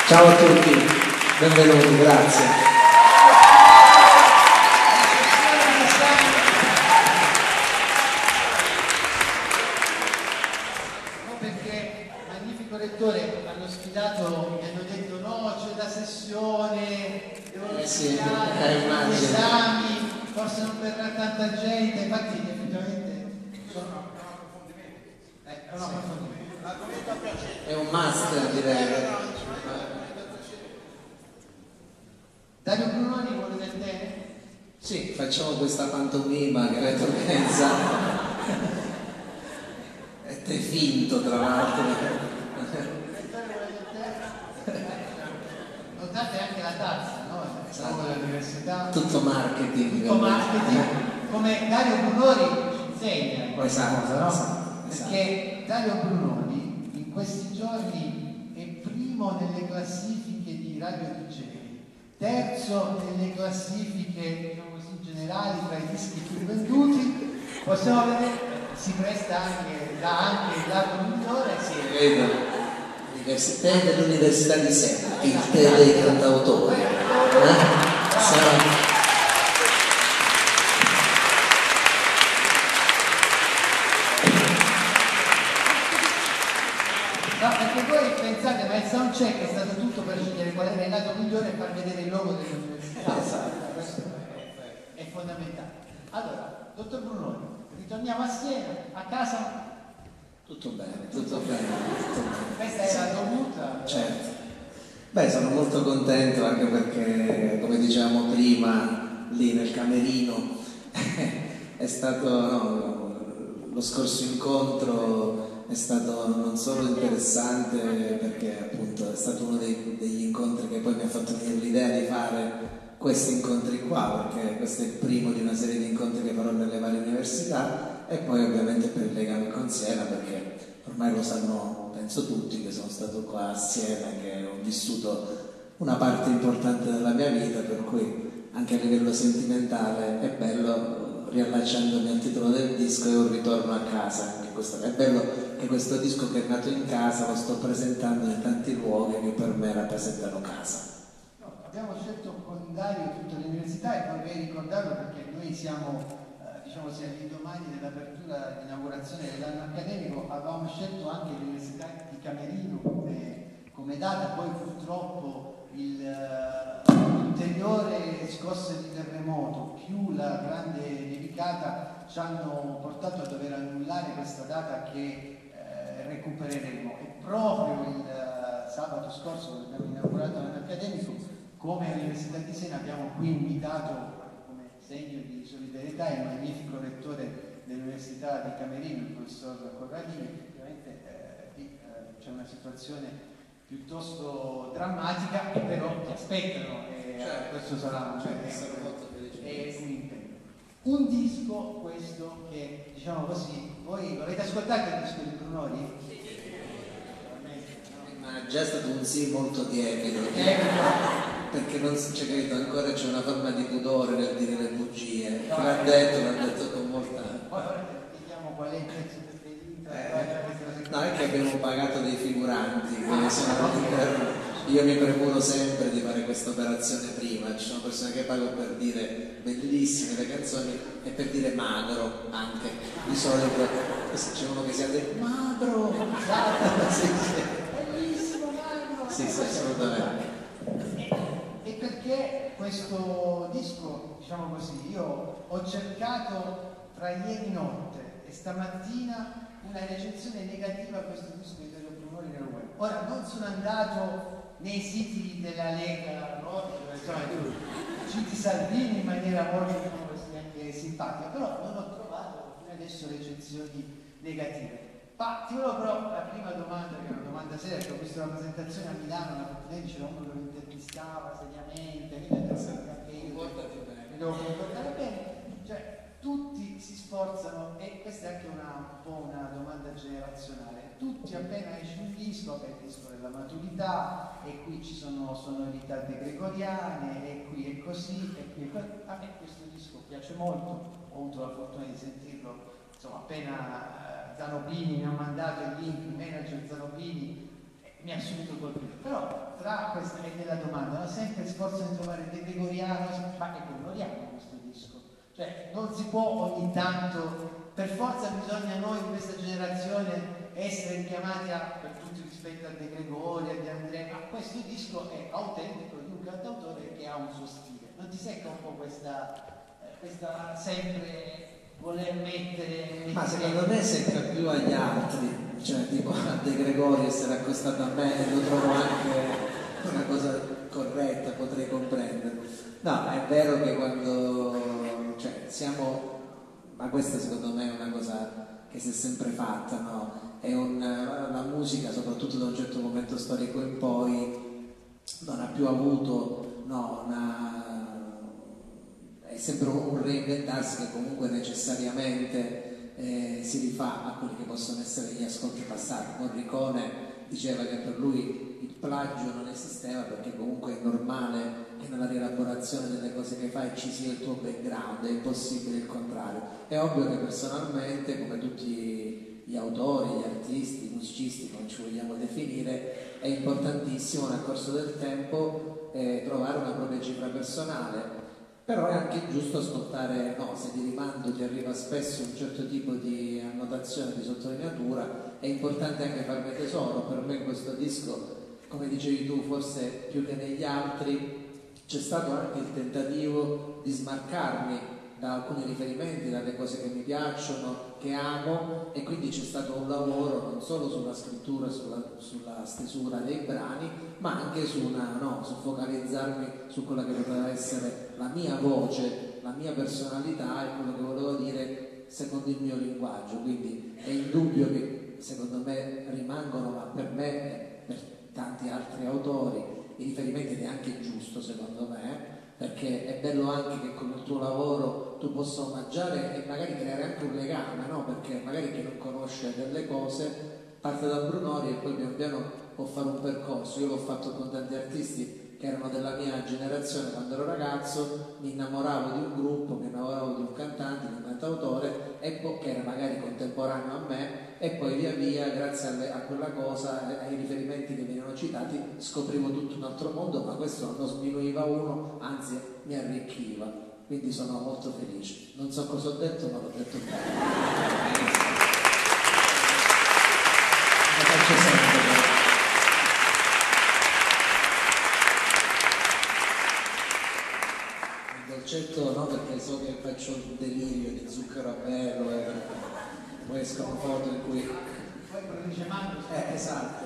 Ciao a tutti, benvenuti, grazie. No, perché Magnifico Lettore hanno sfidato e hanno detto no, c'è la sessione, devono studiare, gli esami, forse non verrà tanta gente, infatti effettivamente sono è un approfondimento. È un master, direi. Dario Brunoni vuole del te? Sì, facciamo questa pantomima che avete organizzato. E te finto, tra l'altro. Notate anche la tazza, no? Siamo all'università. Tutto marketing. Tutto marketing, come Dario Brunoni ci insegna in questa cosa, no? Perché Dario Brunoni in questi giorni è primo nelle classifiche di Radio DJ, terzo nelle classifiche, diciamo così, generali tra i dischi più venduti. Possiamo vedere, si presta anche, dà anche il lato migliore. Sì, vedo. Te dell'Università di Sena, il te dei cantautori. Sarà. No, perché voi pensate, ma il soundcheck è stato tutto per scegliere qual era il lato migliore e far vedere il logo dell'università. Questo è fondamentale. Allora, dottor Brunoni, ritorniamo a Siena, a casa. Tutto bene, tutto bene. Questa è la dovuta. Certo. Beh, sono molto contento anche perché, come dicevamo prima, lì nel camerino è stato, no, lo scorso incontro è stato non solo interessante perché appunto è stato uno degli incontri che poi mi ha fatto venire l'idea di fare questi incontri qua, perché questo è il primo di una serie di incontri che farò nelle varie università, e poi ovviamente per il legame con Siena, perché ormai lo sanno penso tutti che sono stato qua a Siena, che ho vissuto una parte importante della mia vita, per cui anche a livello sentimentale è bello, riallacciandomi al titolo del disco, è un ritorno a casa. Anche questo, è bello che questo disco che è nato in casa lo sto presentando in tanti luoghi che per me rappresentano casa. No, abbiamo scelto con Dario tutta l'università e vorrei ricordarlo perché noi siamo, diciamo, sia all'indomani dell'apertura e dell'inaugurazione dell'anno accademico, avevamo scelto anche l'Università di Camerino come data, poi purtroppo l'ulteriore scosse di terremoto più la grande nevicata ci hanno portato a dover annullare questa data che recupereremo, e proprio il sabato scorso, quando abbiamo inaugurato l'anno accademico, come all'Università di Siena abbiamo qui invitato come segno di solidarietà il magnifico rettore dell'Università di Camerino, il professor Corradini. Ovviamente c'è una situazione piuttosto drammatica, che però ti aspettano, e questo sarà un impegno. Un disco questo che, diciamo così, voi avete ascoltato il disco di Brunoni? Ma è già stato un sì molto tiepido, perché non c'è, capito, ancora c'è una forma di pudore nel dire le bugie. L'ha detto con molta. Ora vediamo qual è il pezzo preferito. No, è che abbiamo pagato dei figuranti che sono all'interno. Io mi premuro sempre di fare questa operazione prima. Ci sono persone che pago per dire bellissime le canzoni e per dire magro anche. Di solito c'è uno che si dice magro. Sì, sì. Bellissimo, magro. Sì, sì, assolutamente. E perché questo disco, diciamo così, io ho cercato tra ieri notte e stamattina una recensione negativa a questo disco di Dario Brunoni nel web. Ora, non sono andato nei siti della Lega, no? Citi Salvini in maniera molto, diciamo così, anche simpatica, però non ho trovato fino adesso recensioni negative. Ma ti volevo però, la prima domanda, che è una domanda seria, perché ho visto la presentazione a Milano, la Fortunelli c'era uno che lo intervistava seriamente, mi devo comportare bene, cioè tutti si sforzano, e questa è anche un po' una domanda generazionale, tutti appena esce un disco, che è il disco della maturità, e qui ci sono sonorità gregoriane, e qui è così, e qui è così. A me questo disco piace molto, ho avuto la fortuna di sentirlo, insomma, appena Zanobini mi ha mandato il link, il manager Zanobini, mi ha subito colpito. Però tra questa e della domanda, sempre sforzo di trovare De Gregoriano, ma che onoriamo questo disco. Cioè non si può ogni tanto, per forza bisogna noi di questa generazione essere chiamati a, per tutti rispetto a De Gregori, a De André, ma questo disco è autentico di un cantautore che ha un suo stile. Non ti secca un po' questa sempre voler mettere... Ma secondo me secca più agli altri, cioè tipo a De Gregori essere accostato a me lo trovo anche una cosa corretta, potrei comprenderlo. No, è vero che quando siamo, ma questa secondo me è una cosa che si è sempre fatta, no? È la musica, soprattutto da un certo momento storico in poi, non ha più avuto, no, è sempre un reinventarsi che comunque necessariamente si rifà a quelli che possono essere gli ascolti passati. Morricone diceva che per lui il plagio non esisteva perché comunque è normale che nella rielaborazione delle cose che fai ci sia il tuo background, è impossibile il contrario. È ovvio che personalmente, come tutti gli autori, gli artisti, i musicisti, come ci vogliamo definire, è importantissimo nel corso del tempo trovare una propria cifra personale. Però è anche giusto ascoltare, no, se di rimando ti arriva spesso un certo tipo di annotazione, di sottolineatura, è importante anche farne tesoro. Per me questo disco, come dicevi tu, forse più che negli altri, c'è stato anche il tentativo di smarcarmi da alcuni riferimenti, dalle cose che mi piacciono, che amo, e quindi c'è stato un lavoro non solo sulla scrittura, sulla stesura dei brani, ma anche su focalizzarmi su quella che poteva essere la mia voce, la mia personalità e quello che volevo dire secondo il mio linguaggio. Quindi è indubbio che secondo me rimangono, ma per me e per tanti altri autori, i riferimenti, ed è anche giusto secondo me, perché è bello anche che con il tuo lavoro tu possa omaggiare e magari creare anche un legame, no? Perché magari chi non conosce delle cose parte da Brunori e poi pian piano può fare un percorso. Io l'ho fatto con tanti artisti che erano della mia generazione quando ero ragazzo, mi innamoravo di un gruppo, mi innamoravo di un cantante, di un cantautore, che era magari contemporaneo a me, e poi via via, grazie a quella cosa, ai riferimenti che venivano citati, scoprivo tutto un altro mondo, ma questo non sminuiva uno, anzi mi arricchiva. Quindi sono molto felice. Non so cosa ho detto, ma l'ho detto bene. Lo faccio sempre. Il dolcetto no, perché so che faccio un delirio di zucchero a bello e poi escono foto in cui... Poi produce mango. Esatto.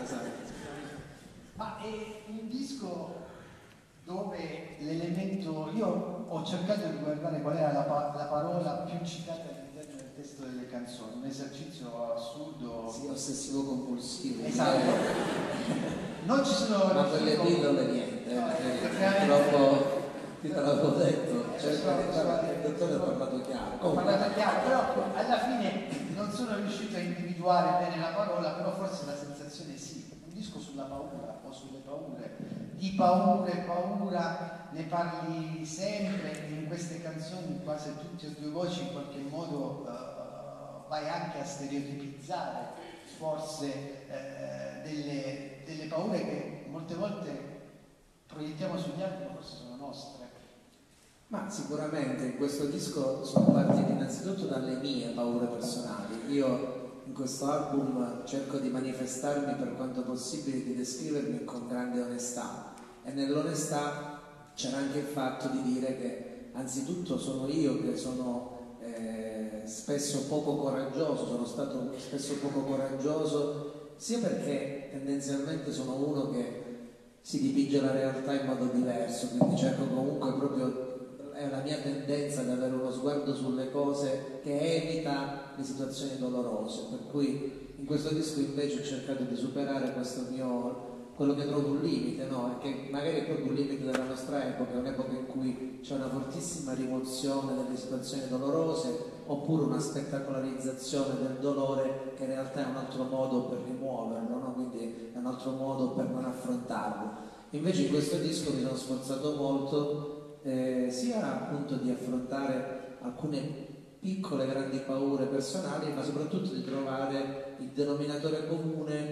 Ma è un disco dove l'elemento... Io ho cercato di guardare qual era la parola più citata all'interno del testo delle canzoni, un esercizio assurdo. Sì, ossessivo compulsivo. Esatto. Non ci sono... Ma per le pillole niente, purtroppo ti l'avevo detto, il dottore ha parlato chiaro. Ho parlato chiaro, però alla fine non sono riuscito a individuare bene la parola, però forse la sensazione sì. Un disco sulla paura o sulle paure, di paura ne parli sempre, in queste canzoni quasi tutte e due voci in qualche modo vai anche a stereotipizzare forse delle paure che molte volte proiettiamo sugli altri, ma forse sono nostre. Ma sicuramente in questo disco sono partiti innanzitutto dalle mie paure personali. Io in questo album cerco di manifestarmi per quanto possibile, di descrivermi con grande onestà, e nell'onestà c'era anche il fatto di dire che anzitutto sono io che sono spesso poco coraggioso, sono stato spesso poco coraggioso, sia perché tendenzialmente sono uno che si dipinge la realtà in modo diverso, quindi cerco comunque proprio, è la mia tendenza ad avere uno sguardo sulle cose che evita le situazioni dolorose, per cui in questo disco invece ho cercato di superare questo mio, quello che trovo un limite, no? E che magari è proprio un limite della nostra epoca, è un'epoca in cui c'è una fortissima rimozione delle situazioni dolorose, oppure una spettacolarizzazione del dolore che in realtà è un altro modo per rimuoverlo, no? Quindi è un altro modo per non affrontarlo. Invece in questo disco mi sono sforzato molto sia appunto di affrontare alcune piccole grandi paure personali, ma soprattutto di trovare il denominatore comune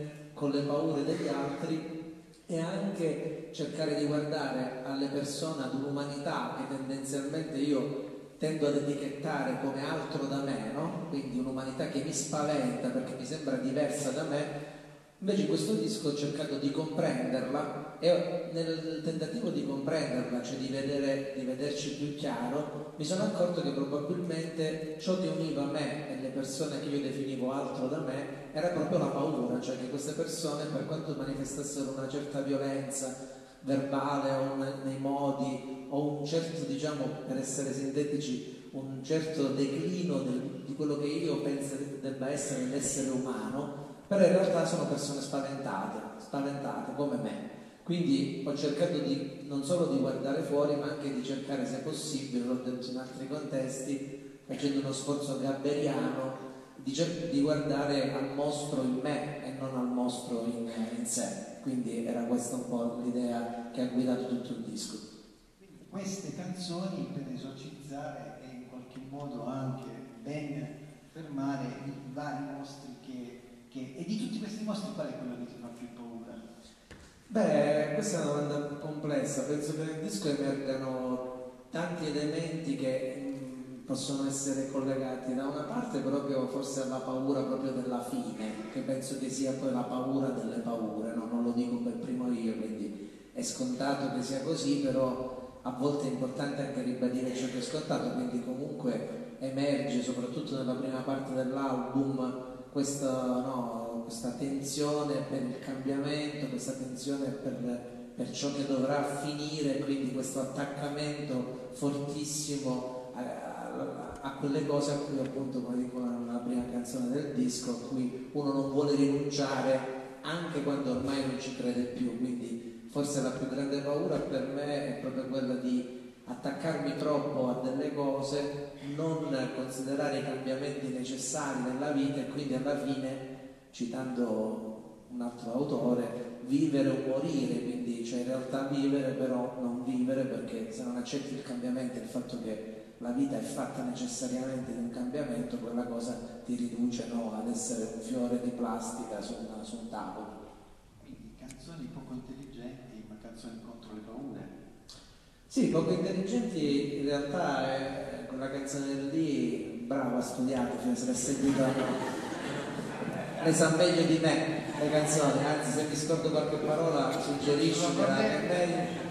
con le paure degli altri, e anche cercare di guardare alle persone, ad un'umanità che tendenzialmente io tendo ad etichettare come altro da me, no? Quindi un'umanità che mi spaventa perché mi sembra diversa da me. Invece in questo disco ho cercato di comprenderla, e nel tentativo di comprenderla, cioè di vederci più chiaro, mi sono accorto che probabilmente ciò che univa me e le persone che io definivo altro da me era proprio la paura, cioè che queste persone, per quanto manifestassero una certa violenza verbale o nei modi, o un certo, diciamo, per essere sintetici, un certo declino di quello che io penso debba essere l'essere umano, però in realtà sono persone spaventate come me. Quindi ho cercato non solo di guardare fuori, ma anche di cercare, se possibile, l'ho detto in altri contesti, facendo uno sforzo gabberiano, di guardare al mostro in me e non al mostro in sé. Quindi era questa un po' l'idea che ha guidato tutto il disco. Quindi queste canzoni per esorcizzare e in qualche modo anche ben fermare i vari mostri e di tutti questi mostri qual è quello che ti fa più paura? Beh, questa è una domanda complessa. Penso che nel disco emergano tanti elementi che possono essere collegati da una parte proprio forse alla paura proprio della fine, che penso che sia poi la paura delle paure, no? Non lo dico per primo io, quindi è scontato che sia così, però a volte è importante anche ribadire ciò che è scontato, quindi comunque emerge soprattutto nella prima parte dell'album questa tensione per il cambiamento, questa tensione per ciò che dovrà finire, quindi questo attaccamento fortissimo a quelle cose a cui, appunto, come dico nella prima canzone del disco, a cui uno non vuole rinunciare anche quando ormai non ci crede più. Quindi forse la più grande paura per me è proprio quella di attaccarmi troppo a delle cose, non considerare i cambiamenti necessari nella vita e quindi alla fine, citando un altro autore, vivere o morire, quindi cioè in realtà vivere però non vivere, perché se non accetti il cambiamento e il fatto che la vita è fatta necessariamente di un cambiamento, quella cosa ti riduce, no, ad essere un fiore di plastica su un tavolo. Quindi canzoni poco intelligenti, ma canzoni contro le paure. Sì, poco intelligenti in realtà quella canzone lì, brava, studiata, cioè se l'è seguita, le sa meglio di me le canzoni, anzi se mi scordo qualche parola suggeriscimela, che è meglio.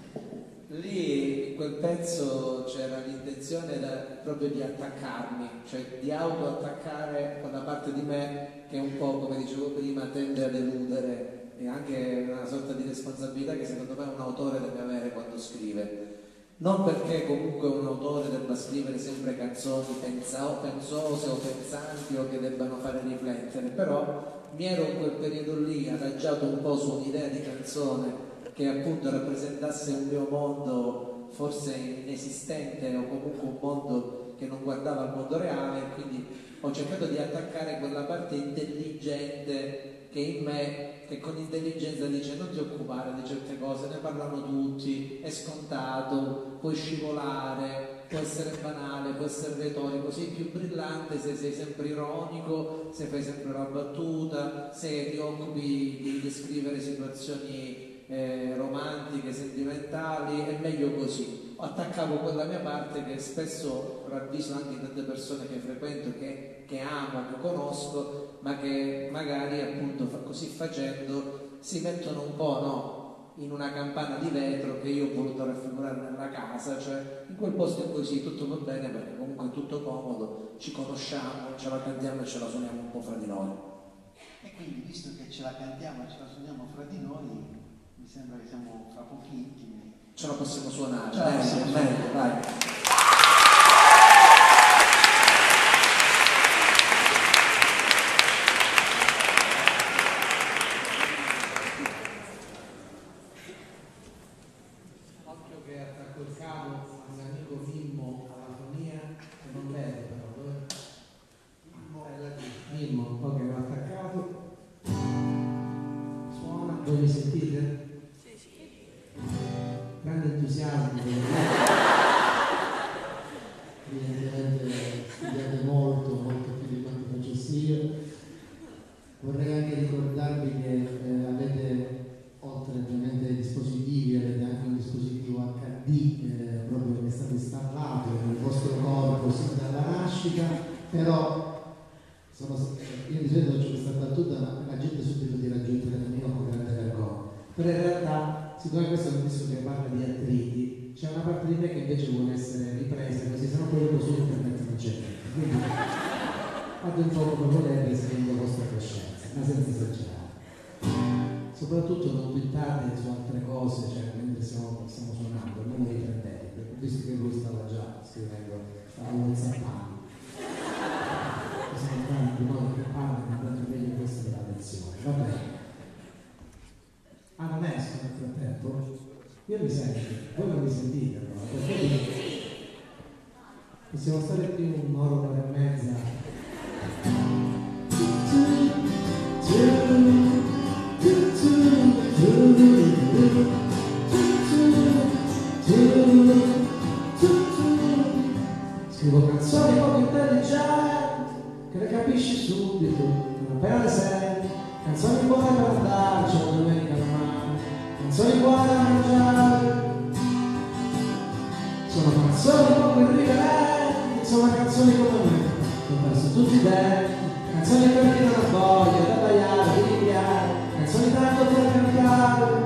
Lì in quel pezzo c'era l'intenzione proprio di attaccarmi, cioè di auto-attaccare quella parte di me che un po', come dicevo prima, tende a deludere, e anche una sorta di responsabilità che secondo me un autore deve avere quando scrive. Non perché comunque un autore debba scrivere sempre canzoni pensose o pensanti o che debbano fare riflettere, però mi ero in quel periodo lì adagiato un po' su un'idea di canzone che appunto rappresentasse un mio mondo forse inesistente o comunque un mondo che non guardava al mondo reale, quindi ho cercato di attaccare quella parte intelligente che in me, che con intelligenza dice non ti occupare di certe cose, ne parlano tutti, è scontato, puoi scivolare, può essere banale, può essere retorico, sei più brillante se sei sempre ironico, se fai sempre la battuta, se ti occupi di descrivere situazioni romantiche, sentimentali, è meglio così. Attaccavo quella mia parte che spesso ravviso anche in tante persone che frequento, che amo, che conosco, ma che magari appunto così facendo si mettono un po', no, in una campana di vetro che io ho voluto raffigurare nella casa, cioè in quel posto è così, tutto va bene perché comunque è tutto comodo, ci conosciamo, ce la cantiamo e ce la suoniamo un po' fra di noi. E quindi, visto che ce la cantiamo e ce la suoniamo fra di noi, mi sembra che siamo fra pochi intimi. Ce la possiamo suonare, meglio, vai. Occhio che attacco il cavo al mio amico Mimmo alla fonia, che non vedo però. Mimmo, ok, l'ho attaccato. Suona, voi mi sentite? Grande entusiasmo, evidentemente studiate molto più di quanto facessi io. Vorrei anche ricordarvi che avete, oltre ovviamente ai dispositivi, avete anche un dispositivo HD proprio che è stato installato nel vostro corpo sin dalla nascita, però io di solito faccio questa battuta, ma la gente subito dirà giù il telefonino con grande vergogna. Però in realtà, siccome questo è un disco che parla di artriti, c'è una parte di me che invece vuole essere ripresa, così se no poi su internet non c'è niente. Quindi fate un po' come volete secondo la vostra coscienza, ma senza esagerare. Soprattutto non twittate su altre cose, cioè mentre stiamo suonando, non vi prendete, visto che lui stava già scrivendo, stava whatsappando. Sono tanti modi che parlano, ma tanto meglio questa della lezione. Va bene. Ah, non esco nel frattempo? Io mi sento, voi non mi sentite allora, perché possiamo stare più un'ora, un'ora e mezza. Scrivo canzoni poco intelligenti che le capisci subito, non appena le senti, canzoni buone per andarci una domenica al mare, canzoni buone da mangiare, sono canzoni poco irriverenti, sono canzoni come me, ho perso tutti i denti, canzoni per chi non ha voglia, da tagliare, di rinviare, canzoni tanto per cantare,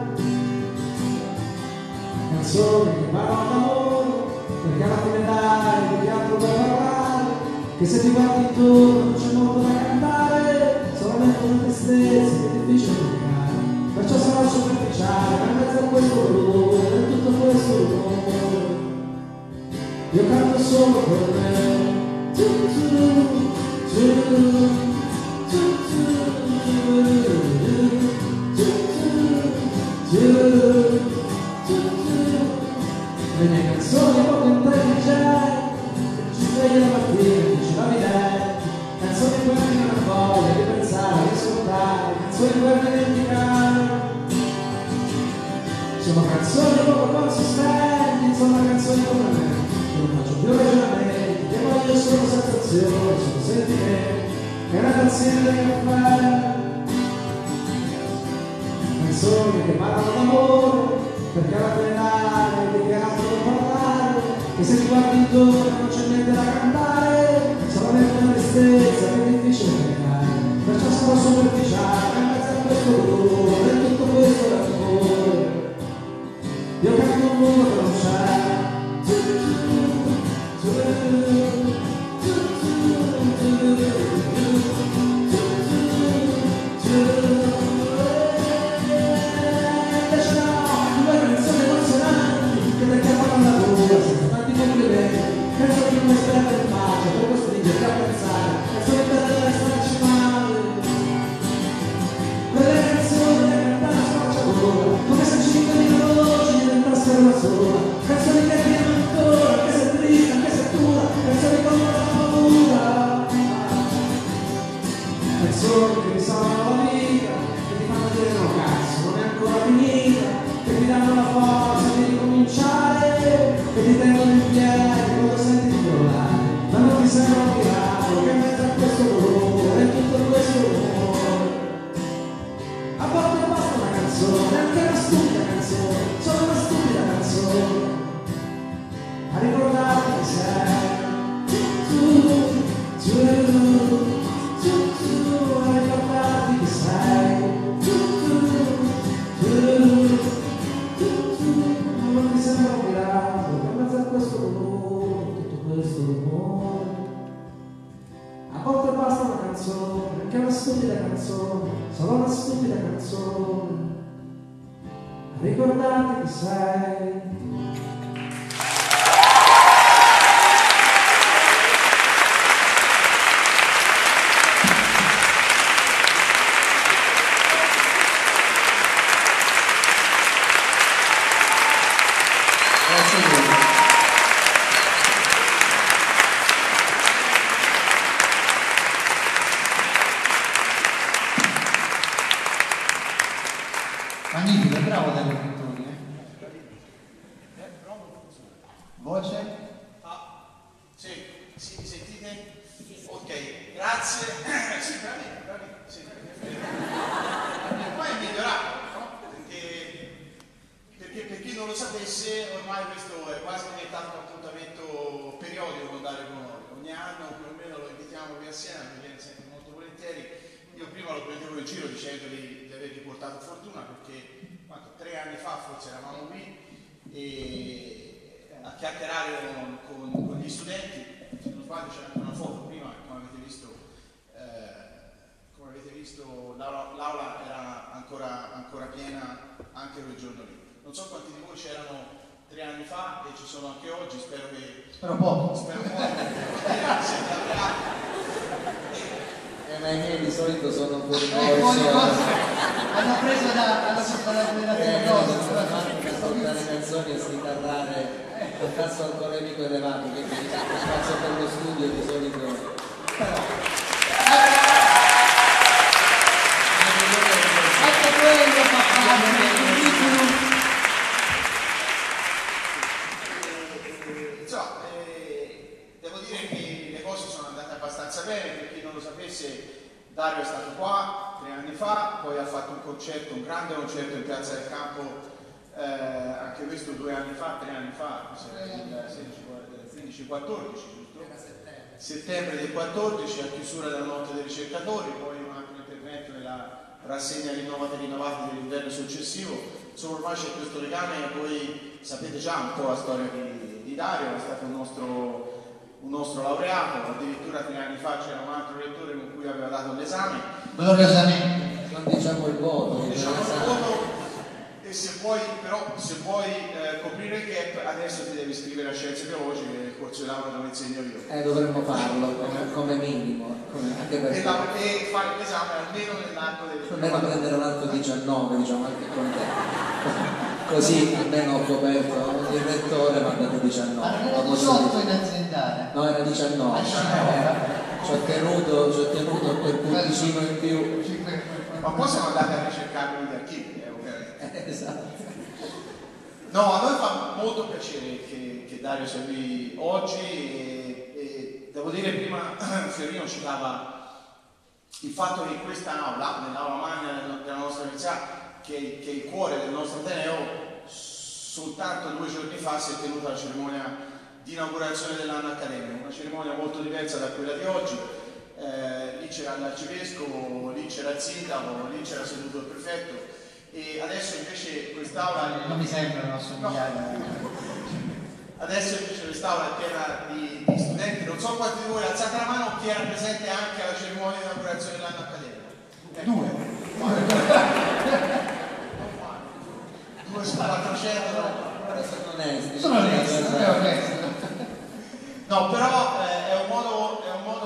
canzoni che parlano d'amore, perché alla fine dai, di altro da parlare, che se ti guardi intorno non c'è molto da cantare, solamente una tristezza che è difficile toccare, perciò sarò superficiale, ma in mezzo a questo rumore, a tutto questo rumore, io canto solo per me. Le mie canzoni poco intelligenti, ci svegli la mattina e dici la vita, canzoni per chi non ha voglia di pensare, di ascoltare, canzoni per dimenticare, sono canzoni poco consistenti, insomma canzoni come me, che non faccio più ragionamenti, che voglio solo sensazioni, solo sentimenti, che una tazzina di caffè, canzoni che parlano d'amore, perché alla penale di che altro non parlare, che se ti guardi intorno non c'è niente da cantare, solamente una tristezza che è difficile negare, perciò sono superficiale, in mezzo a questo rumore, e tutto questo d'amore, io canto un mondo che non c'è. Canzoni che ti amano ancora, anche se è triste, anche se è dura, canzoni con una paura, canzoni che mi salvano la vita, che ti fanno dire no cazzo, non è ancora finita, che ti danno la forza di ricominciare, che ti tengono in piedi quando senti di crollare, ma non ti sembra un miracolo che in mezzo a questo rumore, e tutto questo rumore, a volte basta una canzone, anche una stupida canzone, solo una stupida canzone, a ricordarti chi sei, a ricordarti chi sei, ma non ti sembra un miracolo che in mezzo a questo rumore, tutto questo rumore, a volte basta una canzone, anche una stupida canzone, solo una stupida canzone, a ricordarti chi sei. Magnifico, bravo Dario Cantoni. Voce? Ah, sì, mi sentite? Ok, grazie. Sì, bravi, sì. giro dicendogli di avergli portato fortuna, perché 3 anni fa forse eravamo qui a chiacchierare con gli studenti. Se non sbaglio c'era anche una foto prima, come avete visto l'aula era ancora piena anche quel giorno lì. Non so quanti di voi c'erano 3 anni fa e ci sono anche oggi, spero poco. Siete laureati. Ma i miei di solito sono fuori hanno preso dalla ascoltare canzoni e schitarrare un tasso alcolemico elevato, che faccio per lo studio di solito. Devo dire che le cose sono andate abbastanza bene. Per chi non lo sapesse, Dario è stato qua 3 anni fa, poi ha fatto un grande concerto in Piazza del Campo, anche questo 3 anni fa, il 15-14, giusto? Settembre del 14, a chiusura della notte dei ricercatori, poi un altro intervento nella rassegna rinnovati dell'inverno successivo. Insomma, ormai c'è questo legame, e voi sapete già un po' la storia di Dario. È stato un nostro laureato, addirittura 3 anni fa c'era un altro lettore con cui aveva dato l'esame. Gloriosamente. Non diciamo il voto. E se vuoi coprire il gap, adesso ti devi iscrivere a Scienze Biologiche, il corso di laurea dove insegno io. Dovremmo farlo come minimo, anche perché e fare l'esame almeno nell'arco del... almeno prendere un altro 19, diciamo, anche con te. Così almeno ho coperto il rettore, ma ha dato 19. Ma non era 18 in aziendale? No, era 19. Ci ho tenuto quel punticino in più. Ma poi siamo andati a ricercarlo negli archivi, ovviamente. Esatto. No, a noi fa molto piacere che Dario sia qui oggi e devo dire, prima Fiorino citava il fatto che in questa aula, nell'aula magna della nostra università, che è il cuore del nostro Ateneo, soltanto 2 giorni fa si è tenuta la cerimonia di inaugurazione dell'anno accademico, una cerimonia molto diversa da quella di oggi. Lì c'era l'arcivescovo, lì c'era il sindaco, lì c'era seduto il prefetto, e adesso invece quest'aula non mi sembrano assomigliare. Adesso invece quest'aula è piena di studenti. Non so quanti di voi, alzate la mano chi era presente anche alla cerimonia di inaugurazione dell'anno accademico. 2 su 400. Sono onesti. No, però è un modo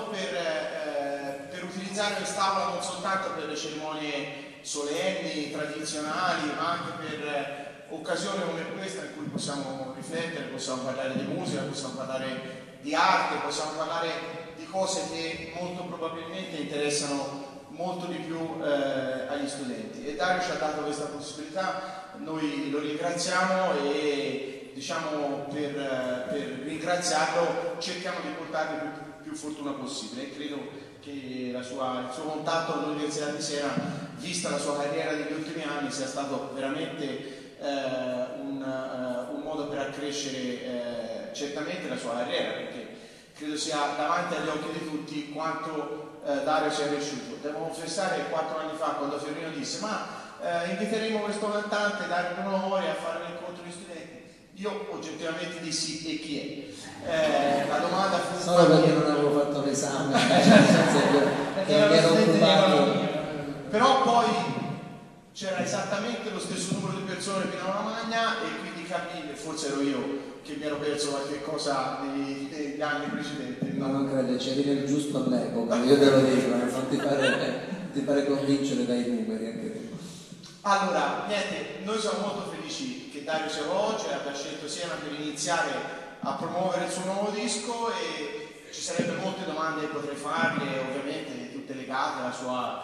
per utilizzare quest'aula non soltanto per le cerimonie solenni, tradizionali, ma anche per occasioni come questa in cui possiamo riflettere, possiamo parlare di musica, possiamo parlare di arte, possiamo parlare di cose che molto probabilmente interessano molto di più agli studenti. E Dario ci ha dato questa possibilità, noi lo ringraziamo e diciamo per ringraziarlo cerchiamo di portargli più fortuna possibile, e credo che il suo contatto con l'Università di Siena, vista la sua carriera degli ultimi anni, sia stato veramente un modo per accrescere certamente la sua carriera, perché credo sia davanti agli occhi di tutti quanto Dario sia cresciuto. Devo confessare che 4 anni fa, quando Fiorino disse inviteremo questo cantante, Dario Bonori, a fare un incontro di studenti, io oggettivamente dissi: e chi è? La domanda fu solo perché non avevo fatto l'esame, nel senso che mi ero occupato. Però poi c'era esattamente lo stesso numero di persone fino a una magna, e quindi capì che forse ero io che mi ero perso qualche cosa negli anni precedenti. No, non credo, c'eri nel giusto all'epoca, io te lo dico, non ti pare convincere dai numeri anche tu. Allora, niente, noi siamo molto felici che Dario sia oggi, abbia scelto Siena per iniziare a promuovere il suo nuovo disco, e ci sarebbero molte domande che potrei farle, ovviamente tutte legate alla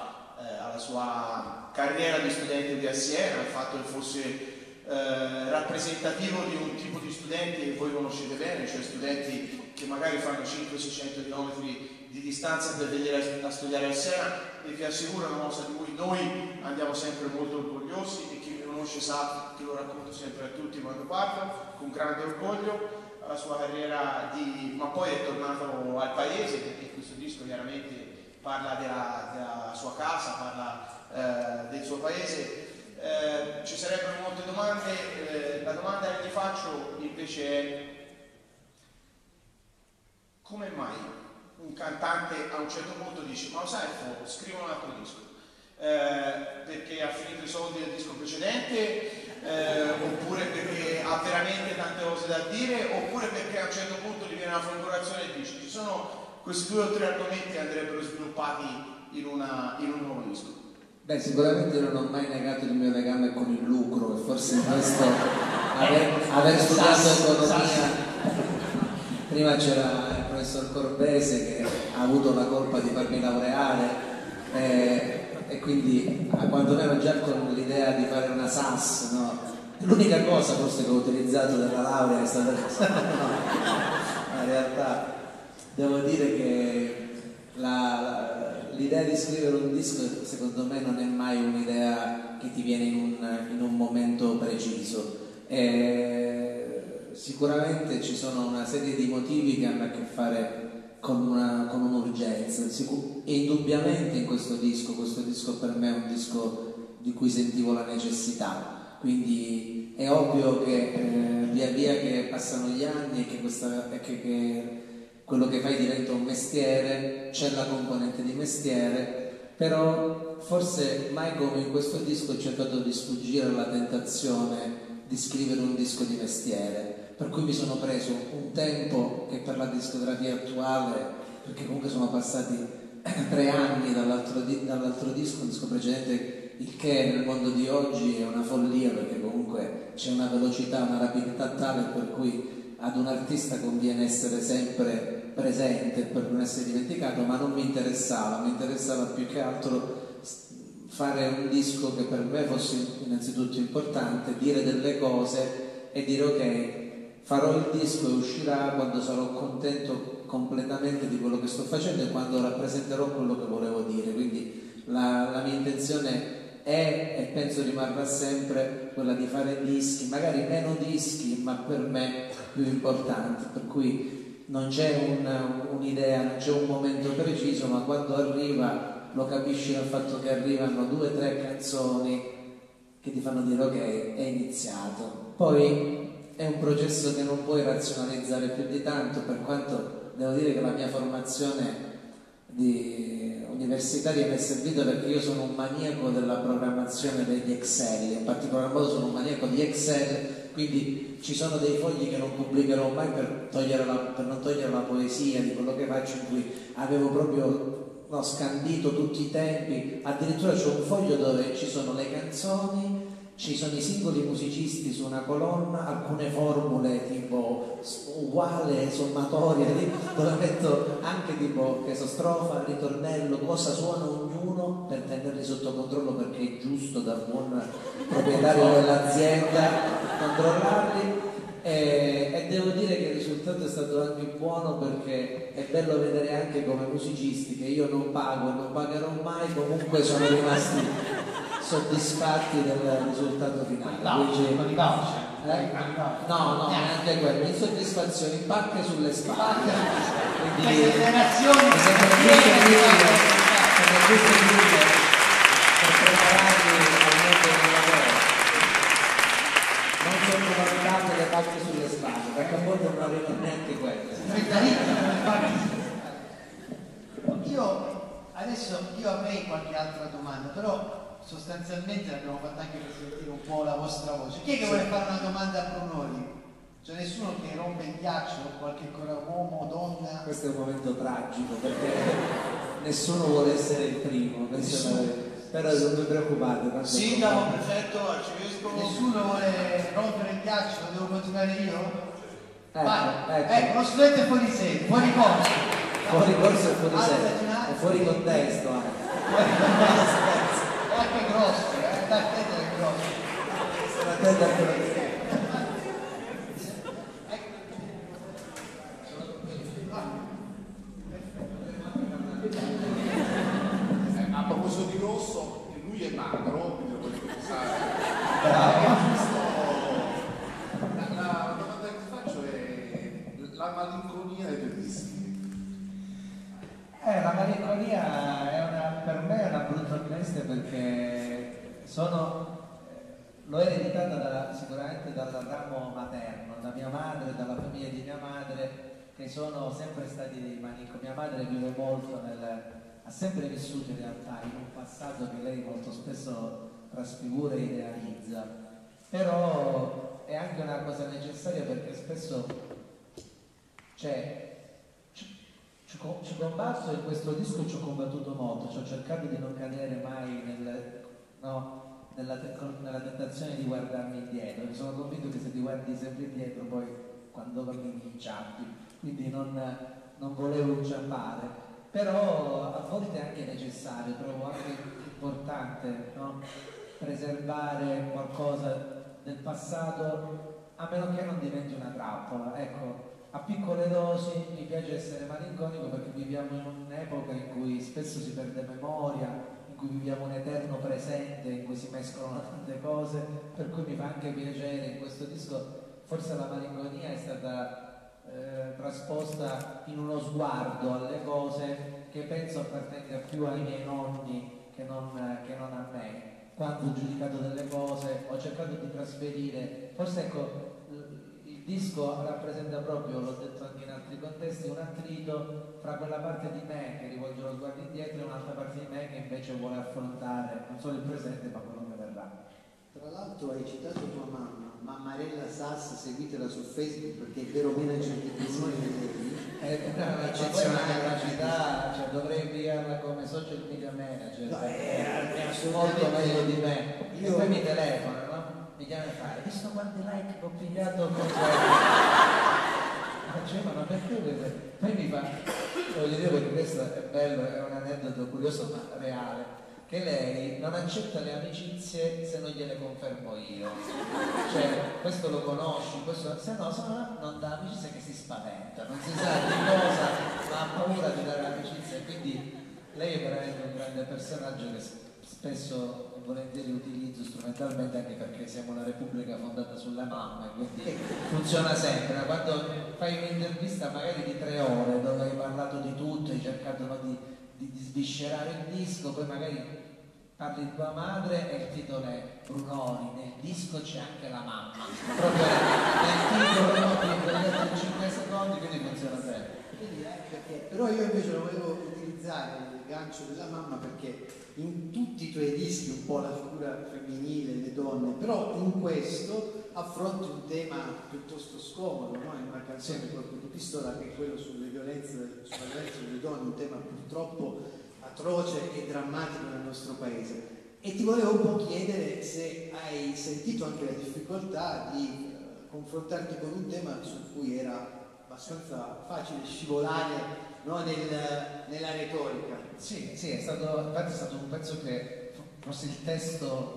sua carriera di studente di Siena, al fatto che fosse rappresentativo di un tipo di studenti che voi conoscete bene, cioè studenti che magari fanno 500-600 km di distanza per venire a studiare a Siena, e vi assicuro una cosa di cui noi andiamo sempre molto orgogliosi, e chi mi conosce sa che lo racconto sempre a tutti quando parlo, con grande orgoglio, la sua carriera ma poi è tornato al paese, perché questo disco chiaramente parla della sua casa, parla del suo paese. Ci sarebbero molte domande, la domanda che ti faccio invece è: come mai un cantante a un certo punto dice ma lo sai, scrivo un altro disco? Perché ha finito i soldi del disco precedente, oppure perché ha veramente tante cose da dire, oppure perché a un certo punto gli viene una folgorazione e dice ci sono questi 2 o 3 argomenti che andrebbero sviluppati in un nuovo disco? Beh, sicuramente non ho mai negato il mio legame con il lucro, e forse in questo aver studiato economia. Prima c'era il professor Corbese che ha avuto la colpa di farmi laureare, e quindi quantomeno già con l'idea di fare una SAS, no? L'unica cosa forse che ho utilizzato della laurea è stata questa. No, in realtà devo dire che l'idea di scrivere un disco secondo me non è mai un'idea che ti viene in un momento preciso. Sicuramente ci sono una serie di motivi che hanno a che fare con un'urgenza, e indubbiamente in questo disco per me è un disco di cui sentivo la necessità, quindi è ovvio che via via che passano gli anni e che quello che fai diventa un mestiere, c'è la componente di mestiere, però forse mai come in questo disco ho cercato di sfuggire alla tentazione di scrivere un disco di mestiere, per cui mi sono preso un tempo che per la discografia attuale, perché comunque sono passati 3 anni dall'altro disco, il disco precedente, il che nel mondo di oggi è una follia, perché comunque c'è una velocità, una rapidità tale per cui ad un artista conviene essere sempre presente per non essere dimenticato, ma non mi interessava più che altro fare un disco che per me fosse innanzitutto importante, dire delle cose e dire ok, farò il disco e uscirà quando sarò contento completamente di quello che sto facendo e quando rappresenterò quello che volevo dire. Quindi la mia intenzione è, e penso rimarrà sempre, quella di fare dischi, magari meno dischi, ma per me più importanti, per cui non c'è un'idea, non c'è un momento preciso, ma quando arriva lo capisci dal fatto che arrivano 2 o 3 canzoni che ti fanno dire ok, è iniziato. Poi è un processo che non puoi razionalizzare più di tanto, per quanto devo dire che la mia formazione universitaria mi è servita, perché io sono un maniaco della programmazione degli Excel, in particolar modo sono un maniaco di Excel, quindi ci sono dei fogli che non pubblicherò mai per non togliere la poesia di quello che faccio, in cui avevo proprio scandito tutti i tempi, addirittura c'è un foglio dove ci sono le canzoni, ci sono i singoli musicisti su una colonna, alcune formule tipo uguale, sommatoria, dove metto anche tipo che so, strofa, ritornello, cosa suona ognuno, per tenerli sotto controllo, perché è giusto da buon proprietario dell'azienda controllarli. E devo dire che il risultato è stato anche buono, perché è bello vedere anche come musicisti che io non pago e non pagherò mai, comunque sono rimasti soddisfatti del risultato finale. No, neanche quello, insoddisfazione, impacche sulle spalle. Quindi queste generazioni per prepararli al mondo del lavoro. Non sottovalutate le pacche sulle spalle, perché a volte non arrivano neanche quelle. Io avrei qualche altra domanda, però sostanzialmente l'abbiamo fatta anche per sentire un po' la vostra voce. Chi è che vuole fare una domanda a Brunori? C'è nessuno che rompe il ghiaccio, qualche uomo o donna? Questo è un momento tragico, perché nessuno vuole essere il primo, però non vi preoccupate. Sindaco, prefetto, arcivescovo. Nessuno vuole rompere il ghiaccio, devo continuare io? Vai, ecco. Lo studente è fuori sede, fuori corso. Fuori corso e fuori sede, e fuori contesto anche. È anche grosso, attento è grosso. A proposito di grosso, lui è magro, quindi lo voglio pensare. La domanda che ti faccio è la malinconia dei tuoi dischi. La malinconia L'ho ereditata sicuramente dal ramo materno, da mia madre, dalla famiglia di mia madre, che sono sempre stati dei manicomi. Mia madre vive molto ha sempre vissuto in realtà in un passato che lei molto spesso trasfigura e idealizza, però è anche una cosa necessaria, perché spesso ci combatto, in questo disco ci ho combattuto molto, ci ho cercato di non cadere mai nella tentazione di guardarmi indietro. Mi sono convinto che se ti guardi sempre indietro poi quando cammini inciampi, quindi non volevo inciampare, però a volte è anche necessario, trovo anche importante, no? Preservare qualcosa del passato, a meno che non diventi una trappola. Ecco, a piccole dosi mi piace essere malinconico, perché viviamo in un'epoca in cui spesso si perde memoria, in cui viviamo un eterno presente, in cui si mescolano tante cose, per cui mi fa anche piacere in questo disco. Forse la malinconia è stata trasposta in uno sguardo alle cose che penso appartenga più ai miei nonni che non a me. Quando ho giudicato delle cose ho cercato di trasferire, forse ecco, il disco rappresenta proprio, l'ho detto anche in altri contesti, un attrito fra quella parte di me che rivolge lo sguardo indietro e un'altra parte di me che invece vuole affrontare non solo il presente ma quello che verrà. Tra l'altro hai citato tua mamma, Mammarella Sass, seguitela su Facebook perché è vero manager di bisogno di lei. È un'eccezionale capacità, cioè dovrei inviarla come social media manager, No, è molto meglio di me. E poi mi telefona, no? Mi chiama e fa: hai visto quanti like ho pigliato con ma perché? Poi mi fa, voglio dire, perché questo è bello, è un aneddoto curioso ma reale, che lei non accetta le amicizie se non gliele confermo io. Cioè, questo lo conosci, se no non dà amicizia, che si spaventa, non si sa di cosa, ma ha paura di dare amicizia. Quindi lei è veramente un grande personaggio che spesso e volentieri utilizzo strumentalmente, anche perché siamo una repubblica fondata sulla mamma, e quindi funziona sempre. Quando fai un'intervista magari di 3 ore dove hai parlato di tutto, hai cercato di sviscerare il disco, poi magari parli di tua madre e il titolo è Brunori, nel disco c'è anche la mamma, proprio nel titolo, no, in 5 secondi, quindi funziona sempre. Però io invece lo volevo utilizzare il gancio della mamma, perché in tutti i tuoi dischi un po' la figura femminile, le donne, però in questo affronti un tema piuttosto scomodo, no? In una canzone proprio di Pistola, che è quello sulla violenza delle donne, un tema purtroppo atroce e drammatico nel nostro paese. E ti volevo un po' chiedere se hai sentito anche la difficoltà di confrontarti con un tema su cui era abbastanza facile scivolare, no, nella retorica. Sì, infatti è stato un pezzo che forse il testo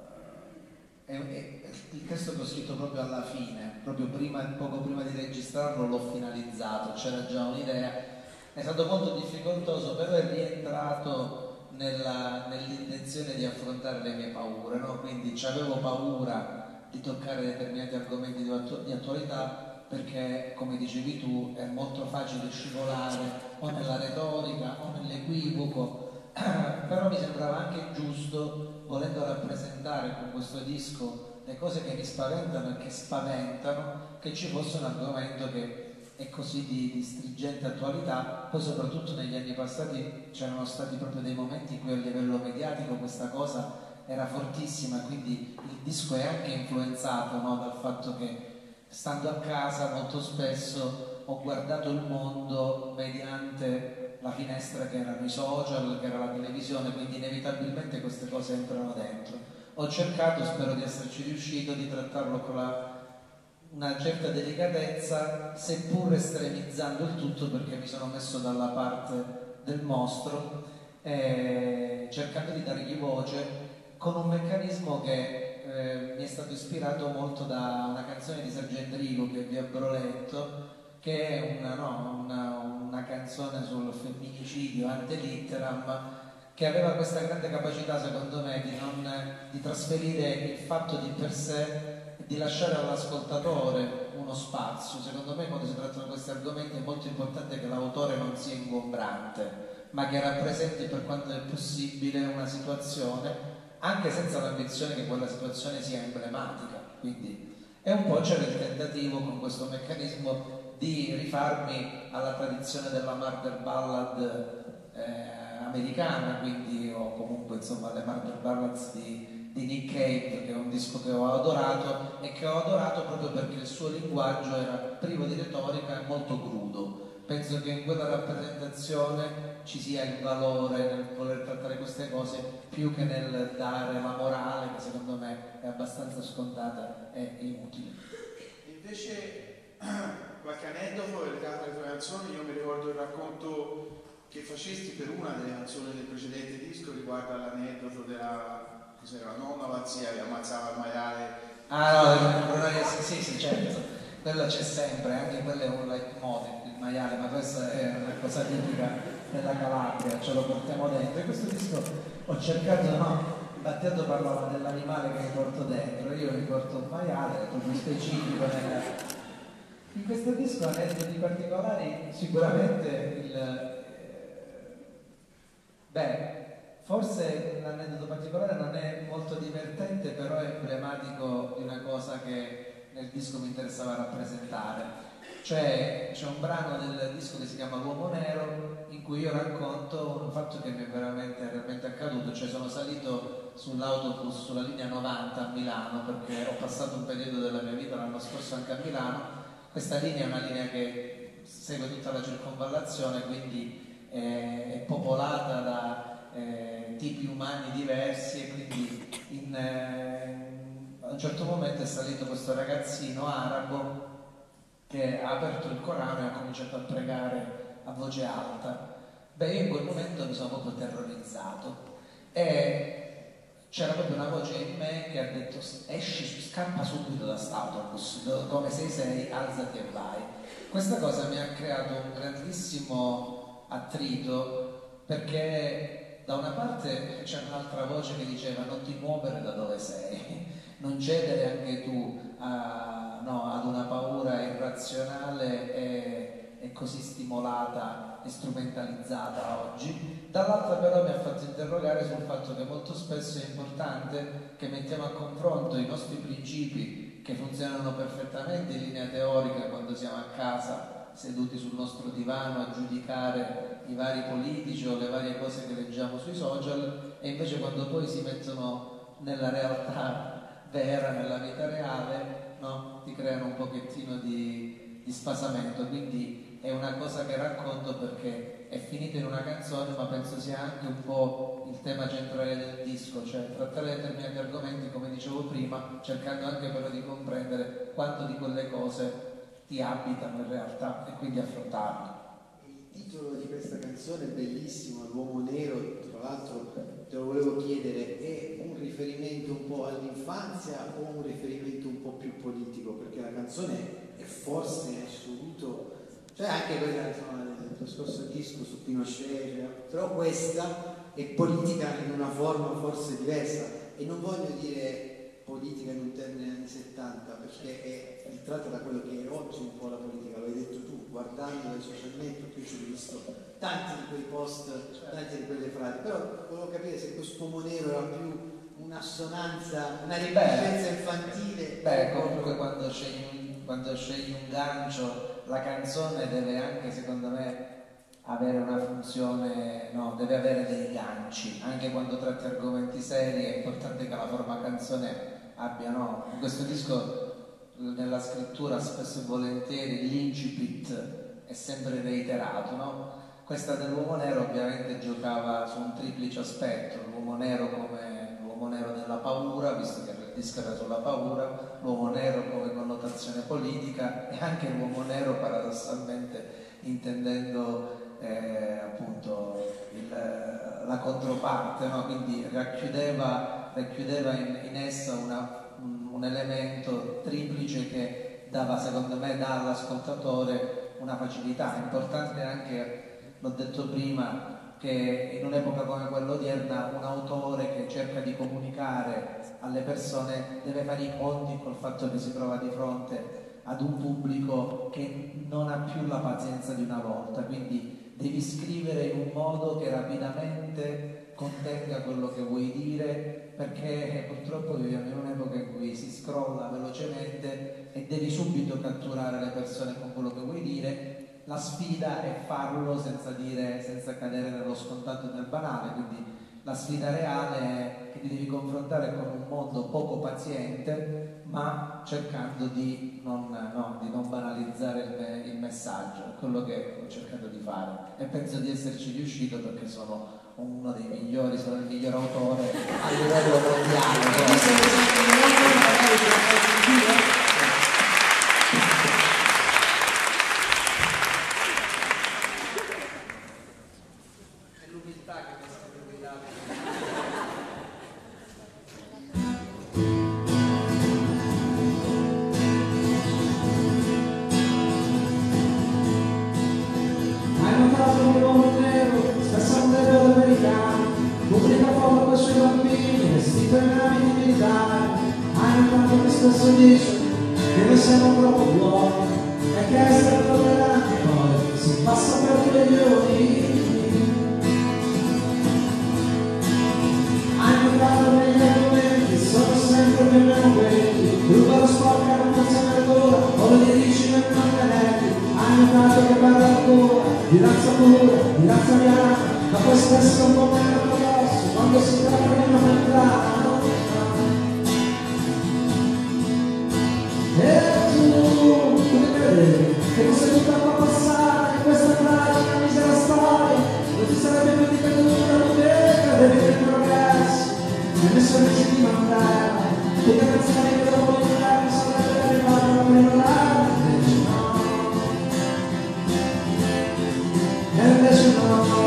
che ho scritto proprio alla fine, proprio poco prima di registrarlo l'ho finalizzato, c'era già un'idea. È stato molto difficoltoso, però è rientrato nell'intenzione di affrontare le mie paure, no? Quindi avevo paura di toccare determinati argomenti di attualità, perché, come dicevi tu, è molto facile scivolare o nella retorica o nell'equivoco, però mi sembrava anche giusto, volendo rappresentare con questo disco le cose che mi spaventano e che spaventano, che ci fosse un argomento che è così di stringente attualità. Poi soprattutto negli anni passati c'erano stati proprio dei momenti in cui a livello mediatico questa cosa era fortissima, quindi il disco è anche influenzato, no, dal fatto che stando a casa molto spesso ho guardato il mondo mediante la finestra che erano i social, che era la televisione, quindi inevitabilmente queste cose entrano dentro. Ho cercato, spero di esserci riuscito, di trattarlo con una certa delicatezza, seppur estremizzando il tutto, perché mi sono messo dalla parte del mostro, cercando di dargli voce con un meccanismo che mi è stato ispirato molto da una canzone di Sergio Endrigo, che vi avrò letto, che è una canzone sul femminicidio ante litteram, che aveva questa grande capacità, secondo me, di trasferire il fatto di per sé e di lasciare all'ascoltatore uno spazio. Secondo me, quando si trattano questi argomenti, è molto importante che l'autore non sia ingombrante, ma che rappresenti, per quanto è possibile, una situazione anche senza l'ambizione che quella situazione sia emblematica. Quindi è un po' c'era il tentativo con questo meccanismo di rifarmi alla tradizione della murder ballad americana, quindi, o comunque insomma le murder ballads di Nick Cave, che è un disco che ho adorato, e che ho adorato proprio perché il suo linguaggio era privo di retorica e molto crudo. Penso che in quella rappresentazione ci sia il valore nel voler trattare queste cose più che nel dare la morale, che secondo me è abbastanza scontata e inutile. Invece qualche aneddoto legato alle tue canzoni? Io mi ricordo il racconto che facesti per una delle canzoni del precedente disco riguardo all'aneddoto della, cos'era, nonna o la zia che ammazzava il maiale. No, sì, certo. Quello c'è sempre, anche quello è un leitmotiv, il maiale, ma questa è una cosa tipica della Calabria, ce lo portiamo dentro. In questo disco ho cercato, Battiato parlava dell'animale che mi porto dentro, io mi porto un maiale, proprio specifico. In questo disco aneddoti particolari, sicuramente forse l'aneddoto particolare non è molto divertente, però è emblematico di una cosa che nel disco mi interessava rappresentare. Cioè c'è un brano del disco che si chiama L'Uomo Nero, in cui io racconto un fatto che mi è realmente accaduto. Cioè sono salito sull'autobus sulla linea 90 a Milano, perché ho passato un periodo della mia vita l'anno scorso anche a Milano. Questa linea è una linea che segue tutta la circonvallazione, quindi è popolata da tipi umani diversi, e quindi a un certo momento è salito questo ragazzino arabo che ha aperto il Corano e ha cominciato a pregare a voce alta. Io in quel momento mi sono proprio terrorizzato, e c'era proprio una voce in me che ha detto: esci, scappa subito da quest'autobus, come sei, alzati e vai. Questa cosa mi ha creato un grandissimo attrito, perché da una parte c'era un'altra voce che diceva: non ti muovere da dove sei, non cedere anche tu ad una paura irrazionale e così stimolata e strumentalizzata oggi. Dall'altra però mi ha fatto interrogare sul fatto che molto spesso è importante che mettiamo a confronto i nostri principi, che funzionano perfettamente in linea teorica quando siamo a casa seduti sul nostro divano a giudicare i vari politici o le varie cose che leggiamo sui social, e invece quando poi si mettono nella realtà vera, nella vita reale, ti creano un pochettino di spasamento. Quindi è una cosa che racconto perché è finita in una canzone, ma penso sia anche un po' il tema centrale del disco, cioè trattare determinati argomenti, come dicevo prima, cercando anche però di comprendere quanto di quelle cose ti abitano in realtà e quindi affrontarle. Il titolo di questa canzone è bellissimo, L'Uomo Nero, tra l'altro te lo volevo chiedere, è un riferimento un po' all'infanzia o un riferimento un po' più politico? Perché la canzone è forse in assoluto, cioè anche quella insomma, del tuo scorso disco su Pinochet, però questa è politica in una forma forse diversa, e non voglio dire politica in un termine anni 70, perché è filtrata da quello che è oggi un po' la politica, lo hai detto tu, guardando i social network. Io ci ho visto tanti di quei post, tante di quelle frasi, però volevo capire se quest'uomo nero era più un'assonanza, una reminiscenza infantile. Comunque quando scegli un gancio, la canzone deve anche, secondo me, avere una funzione, deve avere dei ganci. Anche quando tratti argomenti seri è importante che la forma canzone abbia, in questo disco nella scrittura spesso e volentieri l'incipit è sempre reiterato, Questa dell'Uomo Nero ovviamente giocava su un triplice aspetto: l'uomo nero come l'uomo nero della paura, visto che il disco era sulla paura, l'uomo nero come connotazione politica, e anche l'uomo nero paradossalmente intendendo appunto la controparte, quindi racchiudeva in essa un elemento triplice che dava, secondo me, dà all'ascoltatore una facilità. È importante anche, l'ho detto prima, che in un'epoca come quella odierna un autore che cerca di comunicare alle persone deve fare i conti col fatto che si trova di fronte ad un pubblico che non ha più la pazienza di una volta, quindi devi scrivere in un modo che rapidamente contenga quello che vuoi dire, perché purtroppo viviamo in un'epoca in cui si scrolla velocemente e devi subito catturare le persone con quello che vuoi dire. La sfida è farlo senza cadere nello scontato e nel banale, quindi la sfida reale è che ti devi confrontare con un mondo poco paziente, ma cercando di non banalizzare il messaggio. È quello che ho cercato di fare e penso di esserci riuscito, perché sono uno dei migliori, sono il miglior autore a livello mondiale. Spesso dice che noi siamo troppo buoni e che essere tolleranti poi si passa per milioni. Hai notato negli argomenti, sono sempre più meno quelli, rubano sporca non funziona ancora, o lo dici nel manganelli. Hai notato che parla ancora di razza pura, di razza bianca, ma poi spesso un po' meno ortodossi quando si tratta di una mentale. E tu credevi che fosse tutta qua passare in questa tragica misera storia, non ti sarebbe più ripetuta l'utile, credevi che il progresso e nessuno ci ti mandava, tutte le canzoni che dopo l'inverno sarebbero arrivate a preparare, invece no, e invece no.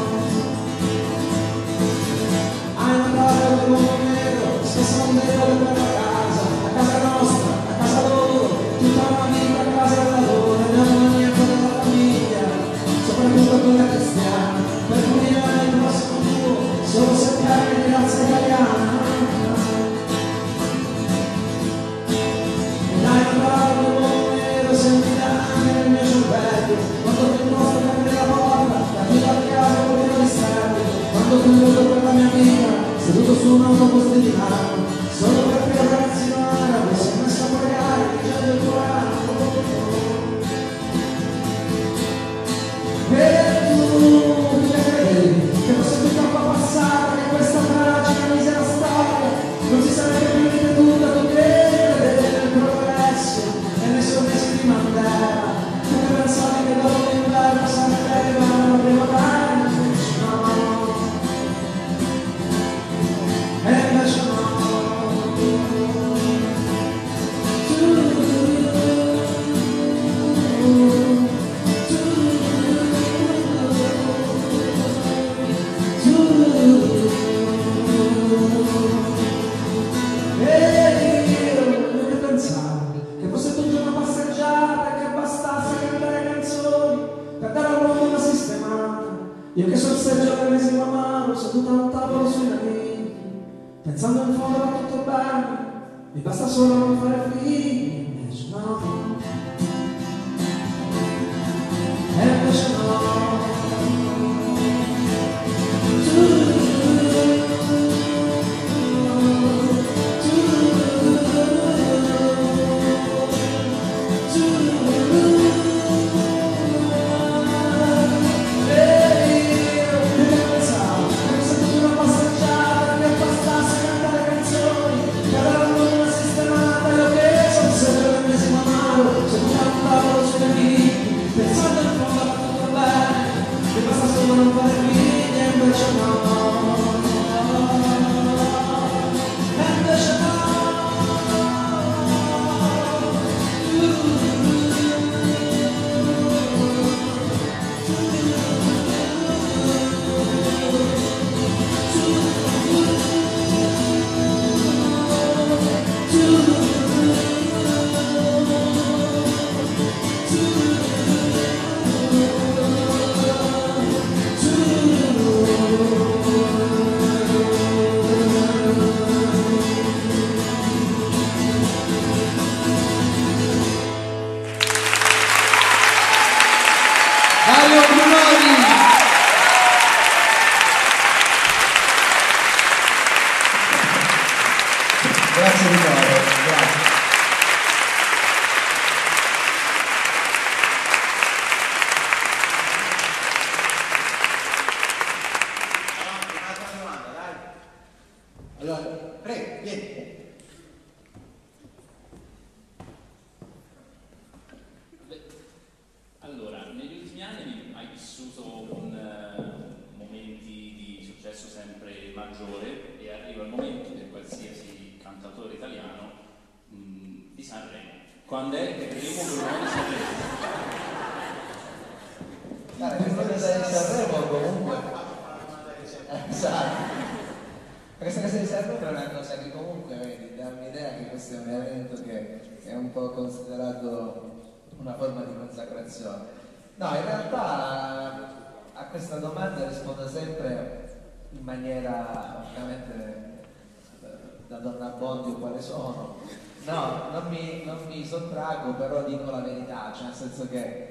Hai notato che l'uomo nero spesso non deve volere a casa nostra, tutta una vita a casa del lavoro, non abbiamo niente della famiglia, soprattutto quella cristiana, per comunicare il prossimo tuo, solo cercare di razza italiana. E dai notato che l'uomo nero sentita anche nel mio cervello, quando ti mostro che apri la porta, capito a casa con il mistero, quando tu vedo per la mia vita, seduto su un autobus di Milano, solo perché il ragazzino arabo si è messo a pregare dicendo il Corano. E tu credevi che fosse tutta qua passata, che questa tragica misera storia non si sarebbe più ripetuta, tu credevi nel progresso e nei sorrisi di Mandela, tu che pensavi che dopo l'inverno sarebbe arrivata la primavera, invece no, e invece no. Che fosse tutta una passeggiata e che bastasse cantare canzoni per dare al mondo una sistemata. Io che sorseggio l'ennesima mano seduta a un tavolo sui navigli, pensando in fondo va tutto bene, mi basta solo non fare figli, invece no, e invece no. Pensando in fondo a tutto bene, Grazie di cuore, grazie. Un'altra domanda, dai. Allora, prego, vieni. Allora, negli ultimi anni hai vissuto con momenti di successo sempre maggiore e arriva il momento per qualsiasi cantautore italiano di Sanremo. Quando è il primo giorno di Sanremo? Questa cosa di Sanremo comunque... Esatto. Questa cosa di Sanremo è una cosa che comunque, vedi, dà un'idea che questo è un evento che è un po' considerato una forma di consacrazione. No, in realtà a questa domanda rispondo sempre in maniera ovviamente da donna Bondi o quale sono. No, non mi sottraggo, però dico la verità, cioè nel senso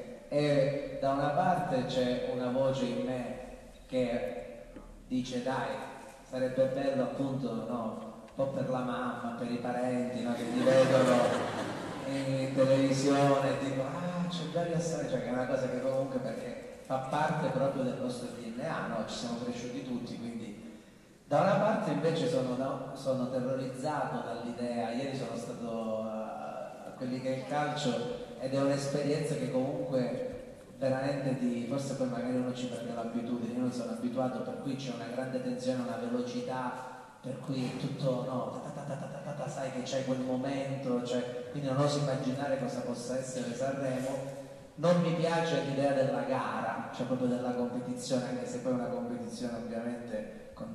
che da una parte c'è una voce in me che dice dai, sarebbe bello appunto, no, un po' per la mamma, per i parenti, no, che ti vedono in televisione e dico c'è bello essere, cioè che è una cosa che comunque perché fa parte proprio del nostro DNA, no? Ci siamo cresciuti tutti, quindi da una parte invece sono terrorizzato dall'idea, ieri sono stato a quelli che è il calcio ed è un'esperienza che comunque veramente forse poi magari uno ci perde l'abitudine, io non sono abituato, per cui c'è una grande tensione, una velocità, per cui tutto no, sai che c'è quel momento, cioè, quindi non oso immaginare cosa possa essere Sanremo. Non mi piace l'idea della gara, cioè proprio della competizione, anche se poi è una competizione ovviamente con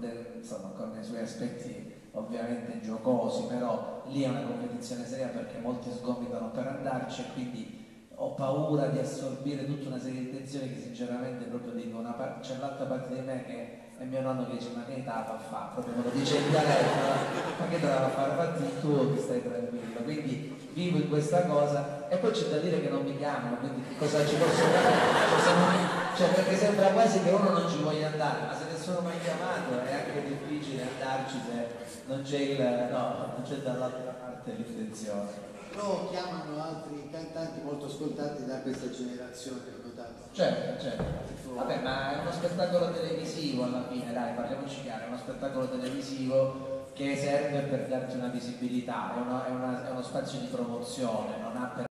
i suoi aspetti ovviamente giocosi, però lì è una competizione seria perché molti sgomitano per andarci e quindi ho paura di assorbire tutta una serie di tensioni che sinceramente proprio dico, c'è l'altra parte di me che è mio nonno che dice ma che età fa fa, proprio me lo dice in dialetto, ma che te la fa fare, fatti il tuo che stai tranquillo, quindi vivo in questa cosa e poi c'è da dire che non mi chiamano, quindi che cosa ci posso fare? Cioè perché sembra quasi che uno non ci voglia andare, ma se nessuno mi ha chiamato è anche difficile andarci se non c'è dall'altra parte l'intenzione. Però chiamano altri cantanti molto ascoltati da questa generazione, ho notato. Certo. Vabbè, ma è uno spettacolo televisivo alla fine, dai, parliamoci chiaro, è uno spettacolo televisivo che serve per darti una visibilità, è uno spazio di promozione, non ha per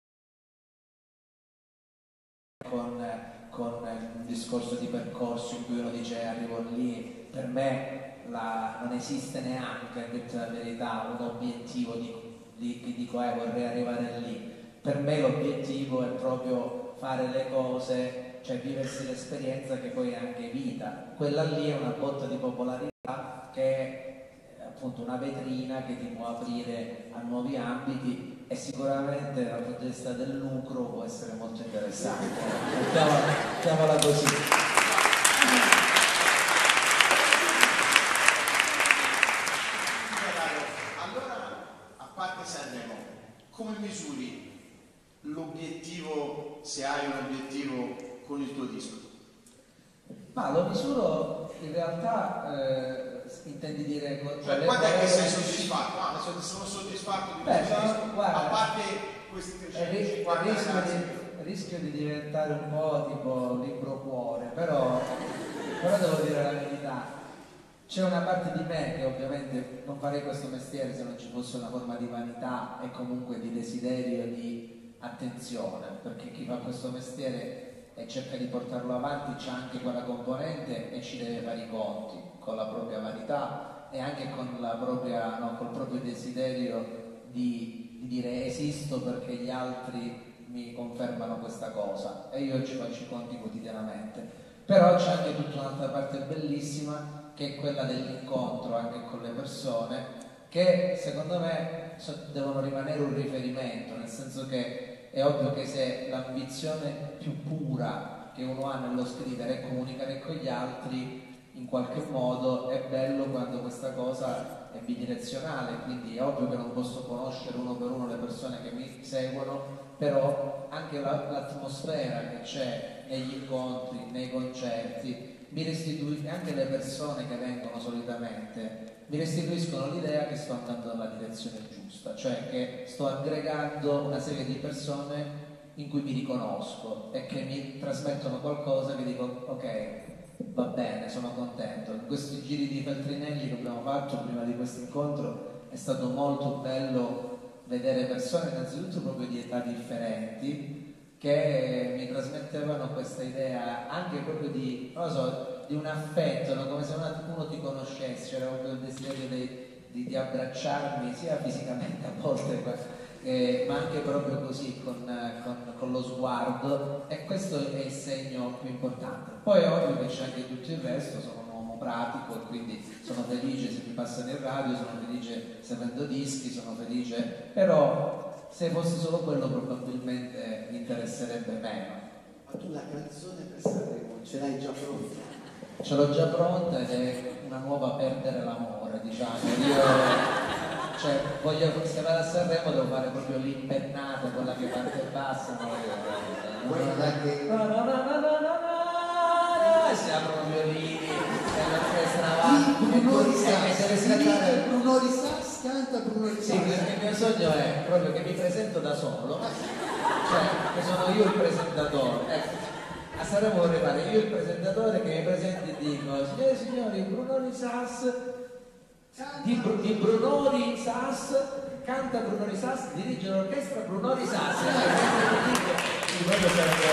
con un discorso di percorso in cui uno dice arrivo lì, per me non esiste neanche, a dirti la verità, un obiettivo che dico vorrei arrivare lì. Per me l'obiettivo è proprio fare le cose, cioè viversi l'esperienza che poi è anche vita. Quella lì è una botta di popolarità che è appunto una vetrina che ti può aprire a nuovi ambiti e sicuramente dal punto di vista del lucro può essere molto interessante. Mettiamola così. Allora, a parte Sanremo, come misuri l'obiettivo, se hai un obiettivo con il tuo disco? Ma lo misuro in realtà, intendi dire... Cioè, quando è che sei soddisfatto? Sono soddisfatto di questo disco, a parte questi 350 rischio di diventare un po' tipo libro cuore, però devo dire la verità. C'è una parte di me che ovviamente non farei questo mestiere se non ci fosse una forma di vanità e comunque di desiderio di attenzione, perché chi fa questo mestiere e cerca di portarlo avanti c'ha anche quella componente e ci deve fare i conti con la propria vanità e anche con col proprio desiderio di dire esisto perché gli altri mi confermano questa cosa e io ci faccio i conti quotidianamente. Però c'è anche tutta un'altra parte bellissima che è quella dell'incontro anche con le persone, che secondo me devono rimanere un riferimento, nel senso che è ovvio che se l'ambizione più pura che uno ha nello scrivere è comunicare con gli altri, in qualche modo è bello quando questa cosa è bidirezionale, quindi è ovvio che non posso conoscere uno per uno le persone che mi seguono, però anche l'atmosfera che c'è negli incontri, nei concerti, mi restituisce, anche le persone che vengono solitamente mi restituiscono l'idea che sto andando nella direzione giusta, cioè che sto aggregando una serie di persone in cui mi riconosco e che mi trasmettono qualcosa che dico ok, va bene, sono contento. In questi giri di Feltrinelli che abbiamo fatto prima di questo incontro è stato molto bello vedere persone innanzitutto proprio di età differenti che mi trasmettevano questa idea anche proprio di, non lo so, di un affetto, no? Come se uno ti conoscesse, c'era proprio il desiderio di abbracciarmi sia fisicamente a volte ma anche proprio così con lo sguardo, e questo è il segno più importante. Poi ovvio che c'è anche tutto il resto, sono un uomo pratico e quindi sono felice se mi passano in radio, sono felice se vendo dischi, sono felice, però se fosse solo quello probabilmente mi interesserebbe meno. Ma tu la canzone per Sanremo ce l'hai già pronta? Ce l'ho già pronta ed è una nuova Perdere l'amore, diciamo. Io cioè, se vado a Sanremo devo fare proprio l'impennata, quella che parte e bassa, e si aprono violini e l'orchestra va Bruno Risas canta Bruno Risas. Sì, perché il mio sogno è proprio che mi presento da solo, cioè che sono io il presentatore. Ecco. A Sanremo vorrei fare io il presentatore che mi presenti e dico: signore e signori, Bruno Risas di Bruno Risas, canta Bruno Risas, dirige l'orchestra Bruno Risas. Quindi proprio sarebbe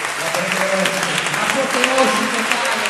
apoteosi totale.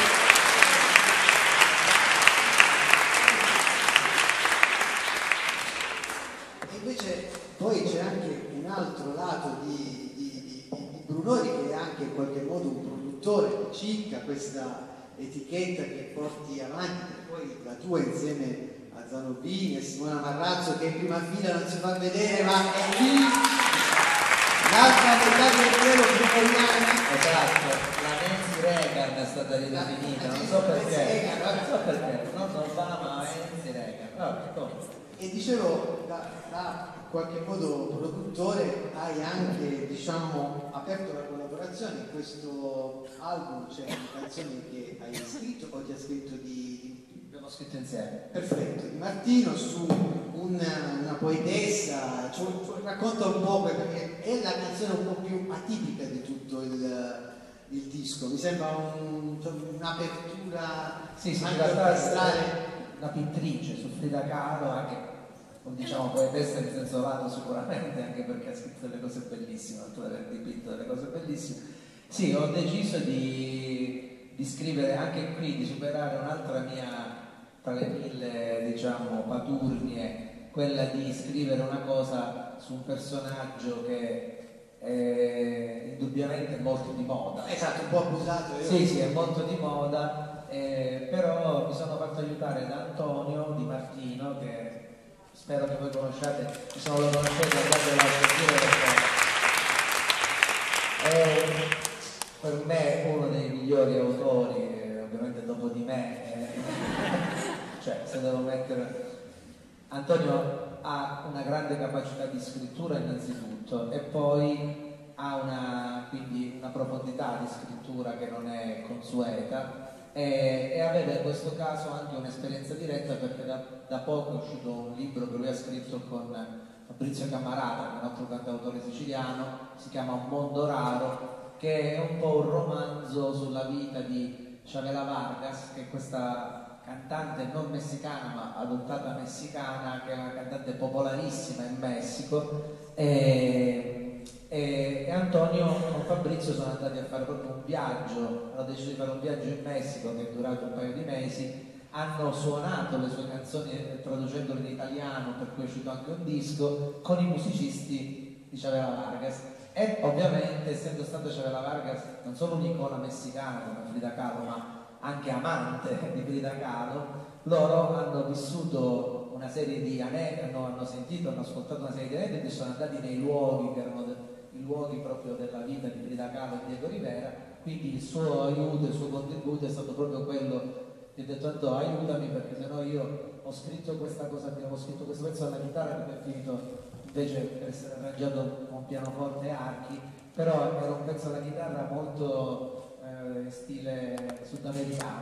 E invece poi c'è anche un altro lato di Brunori, che è anche in qualche modo un produttore, Cicca, questa etichetta che porti avanti, e poi la tua insieme a Zanobini e Simona Marrazzo, che in prima fila non si fa vedere ma è lì, l'altra metà del vero brunoriana. Esatto, la Nancy Reagan è stata ridefinita, non so perché, non Obama, ma Nancy Reagan. E dicevo, da qualche modo produttore hai anche, diciamo, aperto la collaborazione. In questo album c'è una canzone che hai scritto o ti ha scritto abbiamo scritto insieme. Perfetto, di Martino, su una poetessa, racconta un po', perché è la canzone un po' più atipica di tutto il disco, mi sembra un'apertura anche orchestrale. Una pittrice su Frida Kahlo, anche diciamo poetessa in senso lato sicuramente, anche perché ha scritto delle cose bellissime, oltre ad aver dipinto delle cose bellissime. Sì, ho deciso di scrivere anche qui, di superare un'altra mia, tra le mille diciamo paturnie, quella di scrivere una cosa su un personaggio che è indubbiamente molto di moda. Esatto, un po' abusato. Sì, è molto di moda. Però mi sono fatto aiutare da Antonio Di Martino, che spero che voi conosciate, lo conoscete, andatelo a sentire perché è per me uno dei migliori autori, ovviamente dopo di me, cioè se devo mettere... Antonio ha una grande capacità di scrittura innanzitutto e poi ha quindi una profondità di scrittura che non è consueta. E aveva in questo caso anche un'esperienza diretta, perché da poco è uscito un libro che lui ha scritto con Fabrizio Camarata, che è un altro cantautore siciliano, si chiama Un mondo raro, che è un po' un romanzo sulla vita di Chavela Vargas, che è questa cantante non messicana ma adottata messicana, che è una cantante popolarissima in Messico. E Antonio con Fabrizio sono andati a fare proprio un viaggio, hanno deciso di fare un viaggio in Messico che è durato un paio di mesi, hanno suonato le sue canzoni traducendole in italiano, per cui è uscito anche un disco con i musicisti di Chavela Vargas. E ovviamente, essendo stato Chavela Vargas non solo un'icona messicana come Frida Kahlo, ma anche amante di Frida Kahlo, loro hanno vissuto una serie di aneddoti, hanno sentito, hanno ascoltato una serie di aneddoti e sono andati nei luoghi che erano i luoghi proprio della vita di Frida Kahlo e Diego Rivera. Quindi il suo aiuto, il suo contributo è stato proprio quello che ho detto: Antonio, aiutami, perché sennò io ho scritto questa cosa, ho scritto questo pezzo alla chitarra che è finito invece per essere arrangiato con pianoforte e archi, però era un pezzo alla chitarra molto stile sudamericano,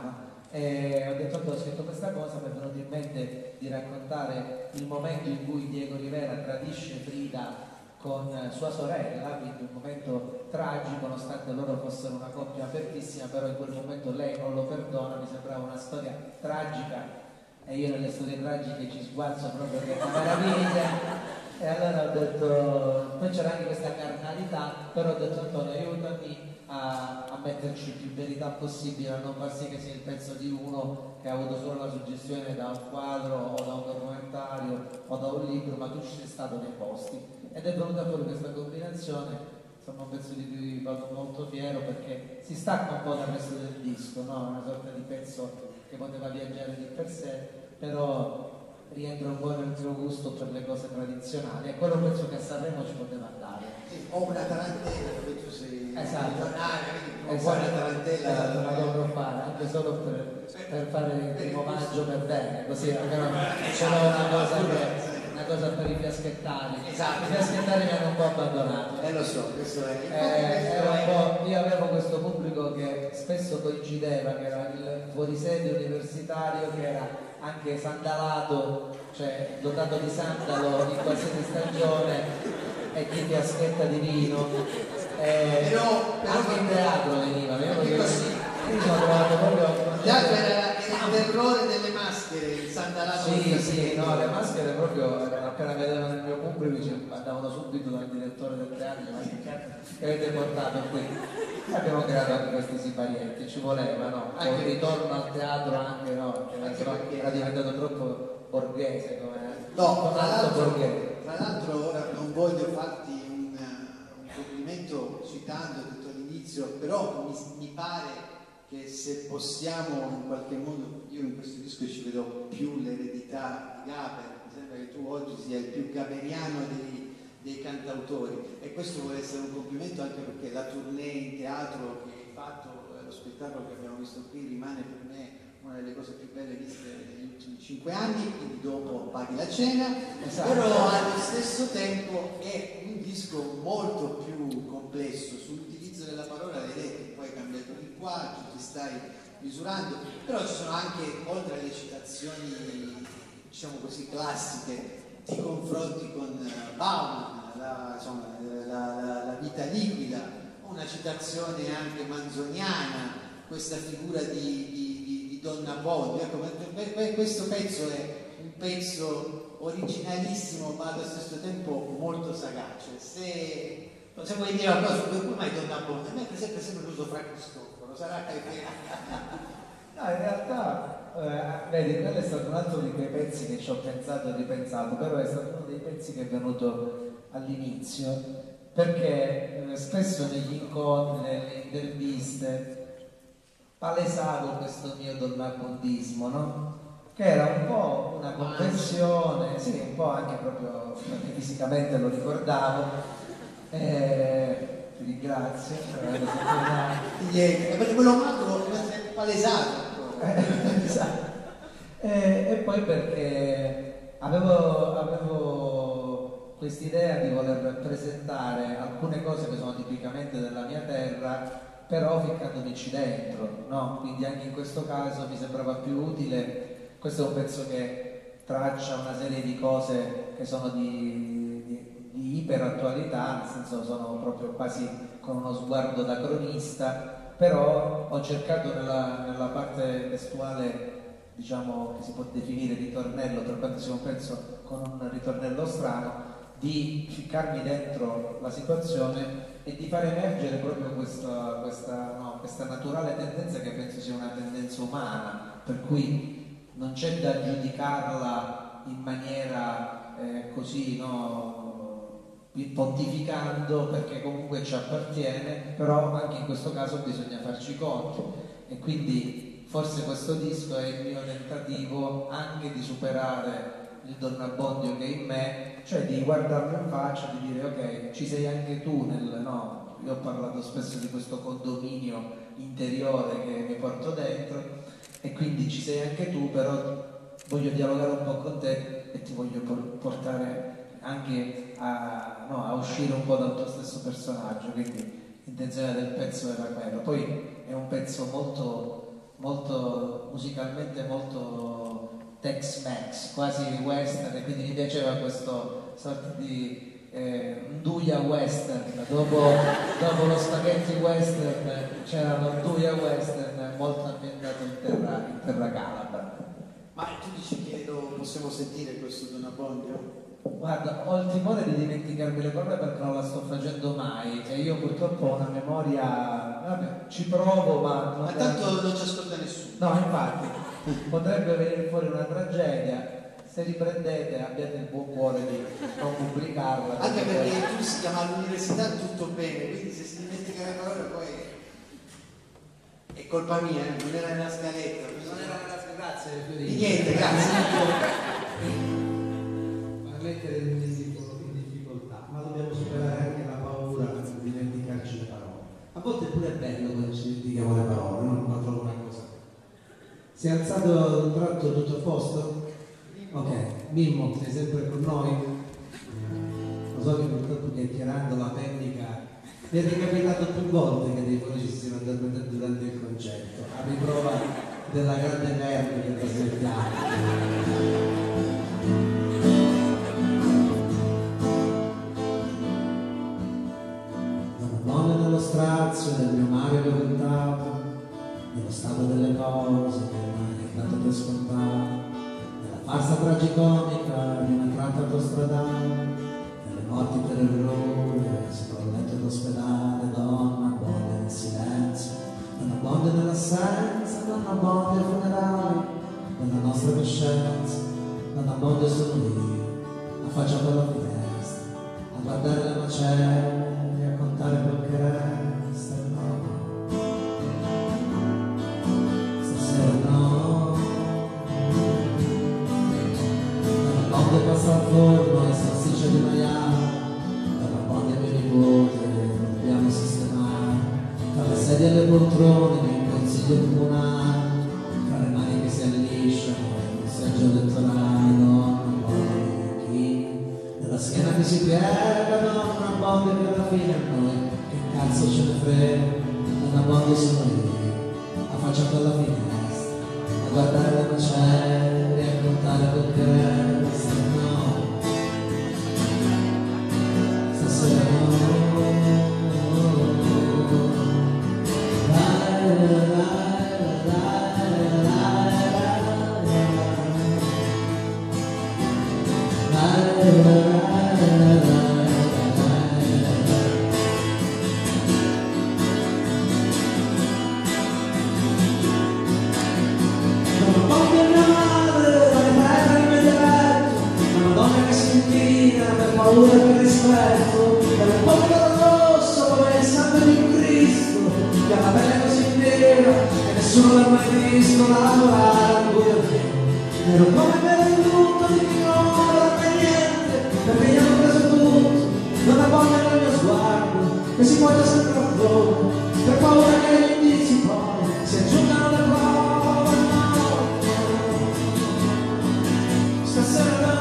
E ho detto che ho scritto questa cosa, mi è venuto in mente di raccontare il momento in cui Diego Rivera tradisce Frida con sua sorella, quindi un momento tragico, nonostante loro fossero una coppia apertissima, però in quel momento lei non lo perdona, mi sembrava una storia tragica e io nelle storie tragiche ci sguazzo proprio che è una meraviglia. E allora ho detto, poi c'era anche questa carnalità, però ho detto Antonio aiutami a metterci più verità possibile, a non far sì che sia il pezzo di uno che ha avuto solo la suggestione da un quadro o da un documentario o da un libro, ma tu ci sei stato nei posti. Ed è venuta fuori questa combinazione, insomma un pezzo di cui vado molto fiero perché si stacca un po' dal resto del disco, no? Una sorta di pezzo che poteva viaggiare di per sé, però rientra un po' nel mio gusto per le cose tradizionali e quello penso che a Sanremo ci poteva andare. Sì, o una tarantella dove tu sei milionario, o una tarantella la dovrò fare anche solo per fare il primo maggio per bene, così almeno ce l'ho una cosa per i fiaschettari. Esatto. I fiaschettari mi hanno un po' abbandonato. Lo so, questo è. Io avevo questo pubblico che spesso coincideva, che era il fuorisede universitario, che era anche sandalato, cioè dotato di sandalo in qualsiasi stagione e chi ti aspetta di vino. Però anche in teatro veniva, io sono trovato proprio. Teatro era il terrore delle maschere, il sandalato. Sì, no, le maschere proprio appena vedevano il mio pubblico andavano subito dal direttore del teatro, ma che avete portato qui? Abbiamo creato anche questi siparietti, ci voleva, no? Un ritorno al teatro anche no, perché era diventato troppo borghese come no, borghese. Tra l'altro ora non voglio farti un complimento citando tutto all'inizio, però mi pare che se possiamo in qualche modo, io in questo disco ci vedo più l'eredità di Gaber, mi sembra che tu oggi sia il più gaberiano dei cantautori e questo vuole essere un complimento anche perché la tournée in teatro che hai fatto, lo spettacolo che abbiamo visto qui rimane per me una delle cose più belle viste negli ultimi 5 anni, quindi dopo paghi la cena, esatto. Però allo stesso tempo è un disco molto più complesso sull'utilizzo della parola, l'hai detto, poi hai cambiato il linguaggio, ti stai misurando, però ci sono anche, oltre alle citazioni diciamo così classiche, ti confronti con Bauman, la vita liquida, una citazione anche manzoniana, questa figura di Donna Bobbio. Ecco, questo pezzo è un pezzo originalissimo ma allo stesso tempo molto sagace. Se vuoi dire una cosa, come mai Donna Bobbio? A me per esempio è sempre venuto Fra Cristoforo, sarà che... No, in realtà vedi, quello è stato un altro di quei pezzi che ci ho pensato e ripensato, però è stato uno dei pezzi che è venuto all'inizio, perché spesso negli incontri, nelle interviste, palesavo questo mio donnabondismo, no? Che era un po' una convenzione, sì, un po' anche proprio perché fisicamente lo ricordavo. Ti ringrazio. Perché quello magro è palesato. Esatto. E poi perché avevo quest'idea di voler presentare alcune cose che sono tipicamente della mia terra, però ficcandomici dentro, no? Quindi anche in questo caso mi sembrava più utile. Questo è un pezzo che traccia una serie di cose che sono di iperattualità, nel senso sono proprio quasi con uno sguardo da cronista, però ho cercato nella parte testuale, diciamo che si può definire ritornello, per quanto sia un pezzo con un ritornello strano, di ficcarmi dentro la situazione e di far emergere proprio questa naturale tendenza che penso sia una tendenza umana, per cui non c'è da giudicarla in maniera così, no, pontificando, perché comunque ci appartiene, però anche in questo caso bisogna farci conto e quindi forse questo disco è il mio tentativo anche di superare il donnabondio che è in me, cioè di guardarlo in faccia, di dire ok, ci sei anche tu no? Io ho parlato spesso di questo condominio interiore che mi porto dentro e quindi ci sei anche tu, però voglio dialogare un po' con te e ti voglio portare anche a uscire un po' dal tuo stesso personaggio, quindi l'intenzione del pezzo era quella. Poi è un pezzo molto musicalmente molto Tex-Mex, quasi western, e quindi mi piaceva questo sorta di nduja western. Dopo lo spaghetti western c'era lo nduja western molto ambientato in terra calabra. Ma tu dici che lo possiamo sentire questo Don Abbondio? Guarda, ho il timore di dimenticarmi le parole perché non la sto facendo mai e io purtroppo ho una memoria, vabbè, ci provo ma tanto non ci ascolta nessuno. No, infatti, potrebbe venire fuori una tragedia. Se riprendete abbiate il buon cuore di non pubblicarla. Anche perché tu si chiama all'università tutto bene, quindi se si dimentica le parole poi è colpa mia, non era nella scaletta. Non era nella scaletta, grazie Fiorino. Di niente, grazie. Mettere in difficoltà, ma dobbiamo superare anche la paura di dimenticarci le parole. A volte pure è bello quando ci dimentichiamo le parole, non la trovo una cosa. Si è alzato ad un tratto tutto a posto? Ok, Mimmo, sei sempre con noi? Lo so che purtroppo chiacchierando la tecnica mi è ricapitato più volte che dei fonici si siano addormentati durante il concerto, a riprova della grande merda che trasmettiamo. Nello strazio del mio mare violentato, nello stato delle cose che ormai è dato per scontato, nella farsa tragicomica di una tratta autostradale, nelle morti per errore sopra un letto d'ospedale. Donna Abbondio nel silenzio, Donna Abbondio nell'assenza, Donna Abbondio ai funerali, nella nostra coscienza, Donna Abbondio sono io, affacciato alla finestra, a guardare le macerie, a contare quel che resta. No, stasera no. Dalla Abbondio passa al forno e salsiccia di maiale, dalla Abbondio ai miei nipoti lo dobbiamo sistemare, tra le sedie e le poltrone di un consiglio comunale, tra le mani che si allisciano e il seggio elettorale. Donna Abbondio chi nella schiena che si piega, Donna Abbondio che alla fine a noi che cazzo ce ne frega. Donna Abbondio sono io, affacciato alla finestra, a guardare le macerie, a contare quel che resta. No, stasera no. Paura per rispetto, per un po' rosso come il sangue di Cristo, che ha la pelle così nera che nessuno l'ha mai visto lavorare al buio nero come per un tutto di chi non ora per niente, perché gli hanno preso tutto, non abbonda nel mio sguardo, che si guarda sempre a fuoco, per paura che gli indizi poi si aggiungano le prove. No, stasera no.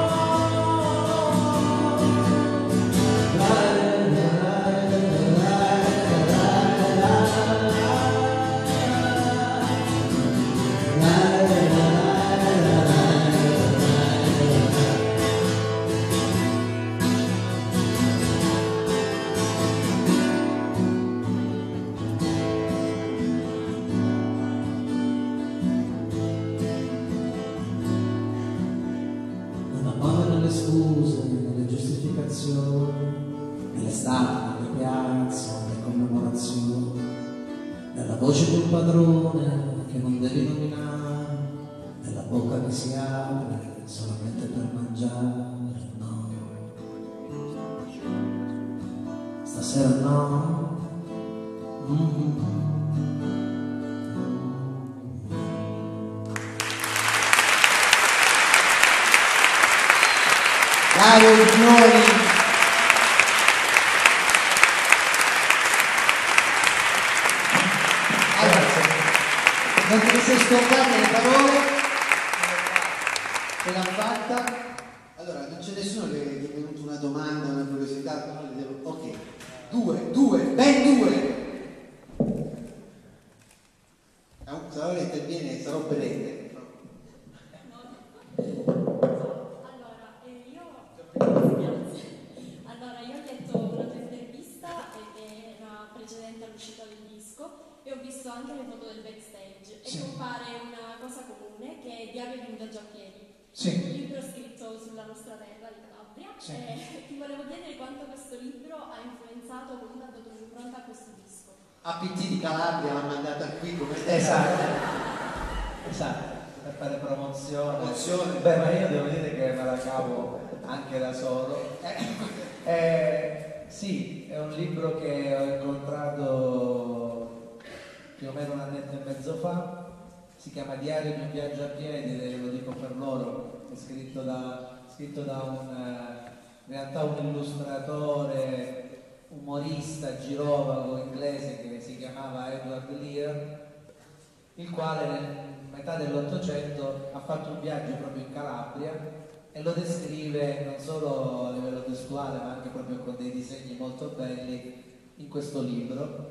Scuse, nelle giustificazioni, nelle statue, nelle piazze, nelle commemorazioni, nella voce di un padrone che non devi nominare, nella bocca che si apre solamente per mangiare. No, stasera no. Bravo Ignori. Allora, non te ne sei scordate le parole? Ce l'ha fatta? Allora, non c'è nessuno che gli è venuta una domanda, una curiosità, però le devo... Ok, due, ben due! Sarò visto anche le foto del backstage Sì. e compare una cosa comune che è Diario di un viaggio a piedi. Sì. Un libro scritto sulla nostra terra di Calabria. Sì. Ti volevo chiedere quanto questo libro ha influenzato, come ha dato un'impronta a questo disco. APT di Calabria l'ha mandata qui come Esatto, per fare promozione. Beh, ma io devo dire che me la cavo anche da solo. Sì, è un libro che ho incontrato più o meno un annetto e mezzo fa. Si chiama Diario di un viaggio a piedi, lo dico per loro, è scritto da in realtà un illustratore, umorista, girovago inglese che si chiamava Edward Lear, il quale nel metà dell'Ottocento ha fatto un viaggio proprio in Calabria e lo descrive non solo a livello testuale ma anche proprio con dei disegni molto belli in questo libro.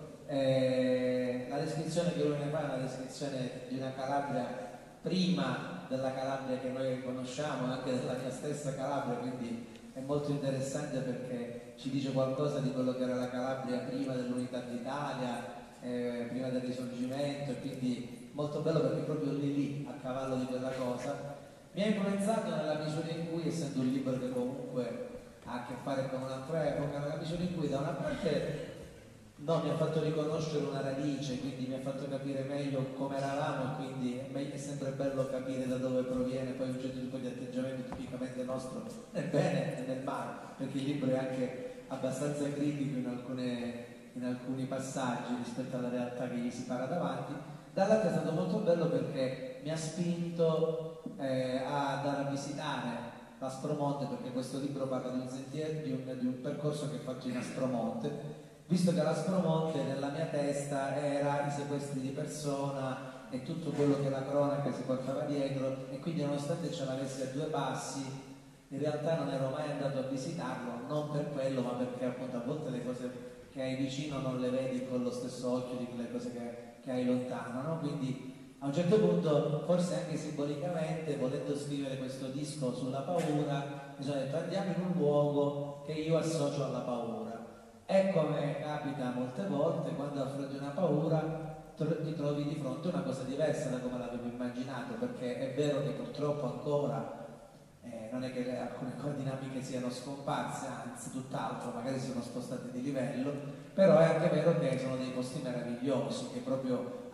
La descrizione che lui ne fa è una descrizione di una Calabria prima della Calabria che noi conosciamo, anche della mia stessa Calabria, quindi è molto interessante perché ci dice qualcosa di quello che era la Calabria prima dell'unità d'Italia, prima del risorgimento, e quindi molto bello perché proprio lì a cavallo di quella cosa mi ha influenzato nella misura in cui, essendo un libro che comunque ha a che fare con un'altra epoca, nella misura in cui da una parte mi ha fatto riconoscere una radice, quindi mi ha fatto capire meglio come eravamo, e quindi è sempre bello capire da dove proviene poi un certo tipo di atteggiamento tipicamente nostro nel bene e nel male, perché il libro è anche abbastanza critico in alcuni passaggi rispetto alla realtà che gli si para davanti. Dall'altro è stato molto bello perché mi ha spinto ad andare a visitare l'Aspromonte, perché questo libro parla di un sentiero, di un percorso che ho fatto in Aspromonte, visto che l'Aspromonte nella mia testa era i sequestri di persona e tutto quello che la cronaca si portava dietro, e quindi nonostante ce l'avessi a 2 passi in realtà non ero mai andato a visitarlo, non per quello ma perché appunto a volte le cose che hai vicino non le vedi con lo stesso occhio di quelle cose che hai lontano, no? Quindi a un certo punto, forse anche simbolicamente, volendo scrivere questo disco sulla paura, mi sono detto andiamo in un luogo che io associo alla paura. E come capita molte volte, quando affronti una paura ti trovi di fronte a una cosa diversa da come l'avevo immaginato, perché è vero che purtroppo ancora non è che alcune dinamiche siano scomparse, anzi tutt'altro, magari siano spostate di livello, però è anche vero che sono dei posti meravigliosi che proprio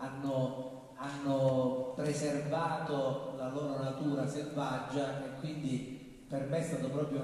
hanno preservato la loro natura selvaggia, e quindi per me è stato proprio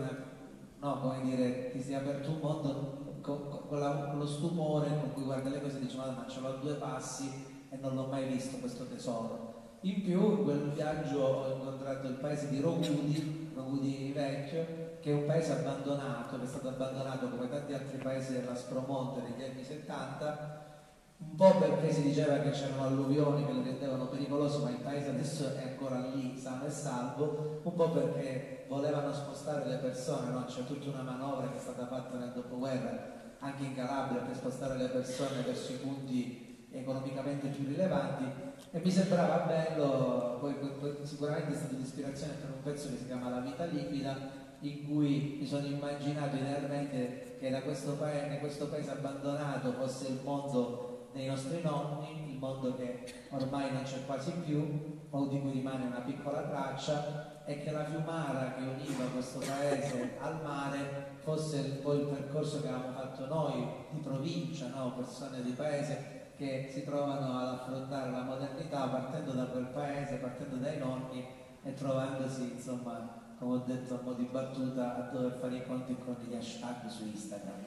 ti si è aperto un mondo con lo stupore con cui guarda le cose e dice ma ce l'ho a 2 passi e non l'ho mai visto questo tesoro. In più in quel viaggio ho incontrato il paese di Rogudi Vecchio, che è un paese abbandonato, che è stato abbandonato come tanti altri paesi dell'Aspromonte negli anni 70, un po' perché si diceva che c'erano alluvioni che lo rendevano pericoloso, ma il paese adesso è ancora lì, sano e salvo, un po' perché volevano spostare le persone, no? C'è tutta una manovra che è stata fatta nel dopoguerra anche in Calabria per spostare le persone verso i punti economicamente più rilevanti, e mi sembrava bello, poi sicuramente è stato di ispirazione per un pezzo che si chiama La vita liquida, in cui mi sono immaginato idealmente che da questo paese abbandonato fosse il mondo dei nostri nonni, il mondo che ormai non c'è quasi più o di cui rimane una piccola traccia, e che la fiumara che univa questo paese al mare fosse poi il percorso che avevamo fatto noi di provincia, no? Persone di paese che si trovano ad affrontare la modernità partendo da quel paese, partendo dai nonni e trovandosi, insomma, come ho detto a mo' di battuta, a dover fare i conti con gli hashtag su Instagram.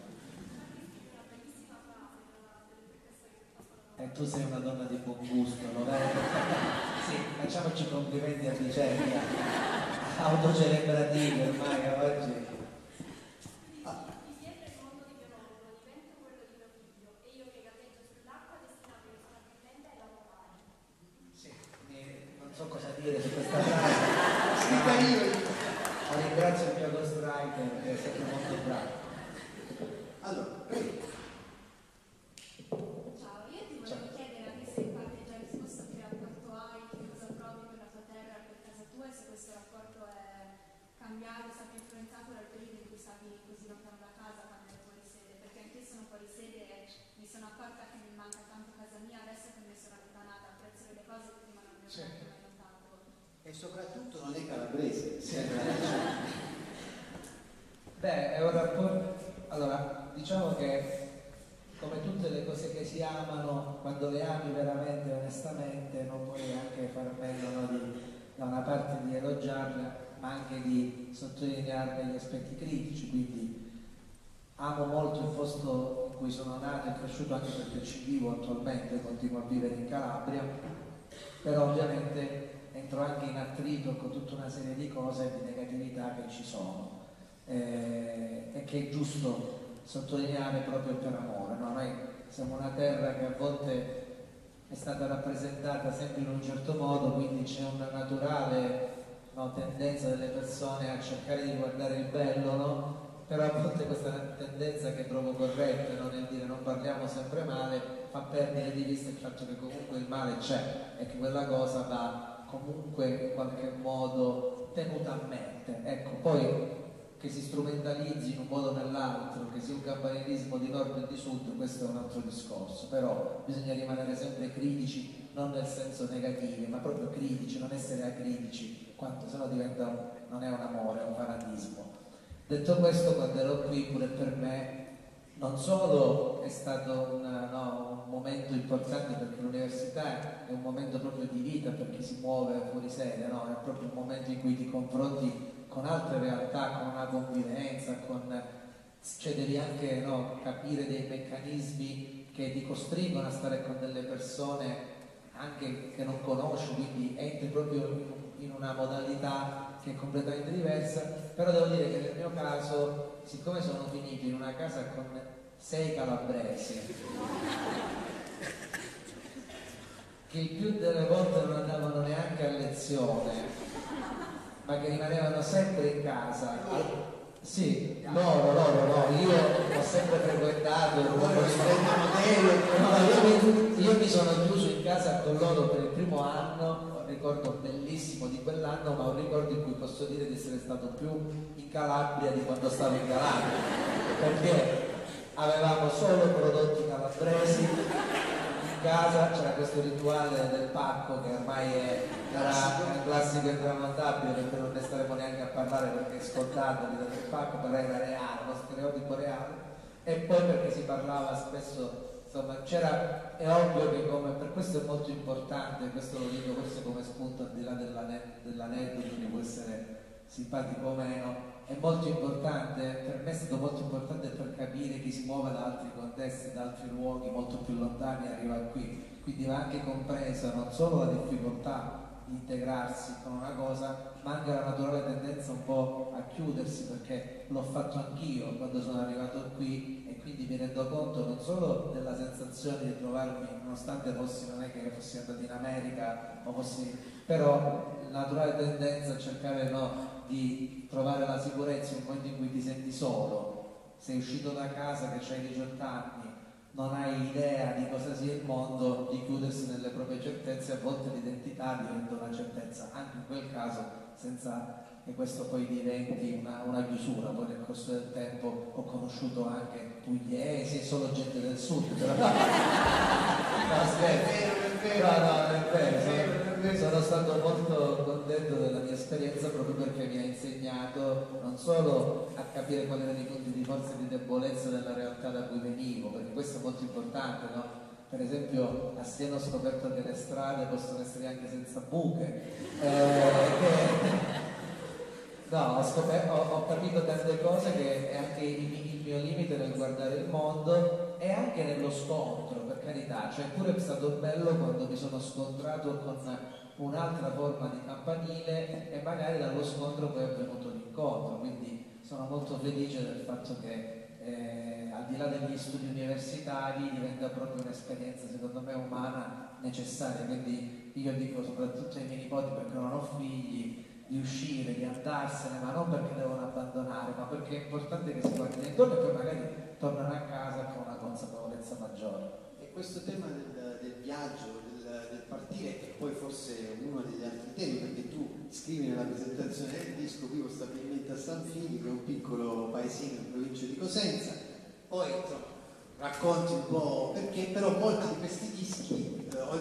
E tu sei una donna di buon gusto, lo vedi? Sì, facciamoci complimenti a vicenda, autocelebrativi ormai oggi. Non so cosa dire su questa frase. Ringrazio il mio ghostwriter che è sempre molto bravo. Allora, ciao, io ti volevo chiedere, anche se in parte già risposto, che rapporto hai, che cosa provi per la tua terra, per casa tua, e se questo rapporto è cambiato, è stato influenzato dal Certo. mai notato. E soprattutto non è calabrese. Beh, è un rapporto. Allora, diciamo che come tutte le cose che si amano, quando le ami veramente, onestamente, non puoi anche far a meno, no, da una parte di elogiarle, ma anche di sottolinearne gli aspetti critici. Quindi amo molto il posto in cui sono nato e cresciuto, anche perché ci vivo attualmente, continuo a vivere in Calabria, però ovviamente entro anche in attrito con tutta una serie di cose e di negatività che ci sono, e che è giusto sottolineare proprio per amore, no? Noi siamo una terra che a volte è stata rappresentata sempre in un certo modo, quindi c'è una naturale, no, tendenza delle persone a cercare di guardare il bello, no? Però a volte questa tendenza, che trovo corretta, no, nel dire non parliamo sempre male, fa perdere di vista il fatto che comunque il male c'è e che quella cosa va comunque in qualche modo tenuta a mente. Ecco, poi che si strumentalizzi in un modo o nell'altro, che sia un campanilismo di nord e di sud, questo è un altro discorso, però bisogna rimanere sempre critici, non nel senso negativo, ma proprio critici, non essere acritici, quanto sennò diventa non è un amore, è un fanatismo. Detto questo, quando ero qui, pure per me non solo è stato un momento importante, perché l'università è un momento proprio di vita per chi si muove fuori sede, no? È proprio un momento in cui ti confronti con altre realtà, con una convivenza, cioè devi anche, no, capire dei meccanismi che ti costringono a stare con delle persone anche che non conosci, quindi entri proprio in una modalità che è completamente diversa. Però devo dire che nel mio caso, siccome sono finito in una casa con 6 calabresi che il più delle volte non andavano neanche a lezione, ma che rimanevano sempre in casa. Sì, loro, no, io ho sempre frequentato io mi sono chiuso in casa con loro per il primo anno, un ricordo bellissimo di quell'anno, ma un ricordo in cui posso dire di essere stato più in Calabria di quando stavo in Calabria, perché avevamo solo prodotti calabresi in casa, c'era questo rituale del pacco che ormai era un classico intramontabile, perché non ne staremo neanche a parlare perché è scontato l'idea del pacco, però era reale, uno stereotipo reale. E poi perché si parlava spesso, insomma, è ovvio che per questo è molto importante, questo lo dico forse come spunto al di là dell'aneddoto che può essere simpatico o meno, è molto importante, per me è stato molto importante per capire chi si muove da altri contesti, da altri luoghi molto più lontani e arriva qui, quindi va anche compresa non solo la difficoltà di integrarsi con una cosa, ma anche la naturale tendenza un po' a chiudersi, perché l'ho fatto anch'io quando sono arrivato qui, e quindi mi rendo conto non solo della sensazione di trovarmi, nonostante non è che fossi andato in America o però la naturale tendenza a cercare, no, di trovare la sicurezza in un momento in cui ti senti solo, sei uscito da casa che hai 18 anni, non hai idea di cosa sia il mondo, di chiudersi nelle proprie certezze. A volte l'identità diventa una certezza, anche in quel caso senza che questo poi diventi una chiusura. Poi nel corso del tempo ho conosciuto anche pugliesi e solo gente del sud, però no, è vero. Sono stato molto contento della mia esperienza, proprio perché mi ha insegnato non solo a capire quali erano i punti di forza e di debolezza della realtà da cui venivo, perché questo è molto importante, no? Per esempio a Siena ho scoperto che le strade possono essere anche senza buche, no, ho capito tante cose, che è anche il mio limite nel guardare il mondo e anche nello scontro, per carità, cioè pure è stato bello quando mi sono scontrato con un'altra forma di campanile e magari dallo scontro poi è venuto l'incontro, quindi sono molto felice del fatto che al di là degli studi universitari diventa proprio un'esperienza secondo me umana necessaria, quindi io dico soprattutto ai miei nipoti, perché non ho figli, di uscire, di andarsene, ma non perché devono abbandonare, ma perché è importante che si guardino intorno e poi magari tornano a casa con una consapevolezza maggiore. E questo tema del viaggio, del partire, è poi forse uno degli altri temi, perché tu scrivi nella presentazione del disco: vivo stabilmente a San Fini, che è un piccolo paesino in provincia di Cosenza, poi racconti un po' perché, però molti di questi dischi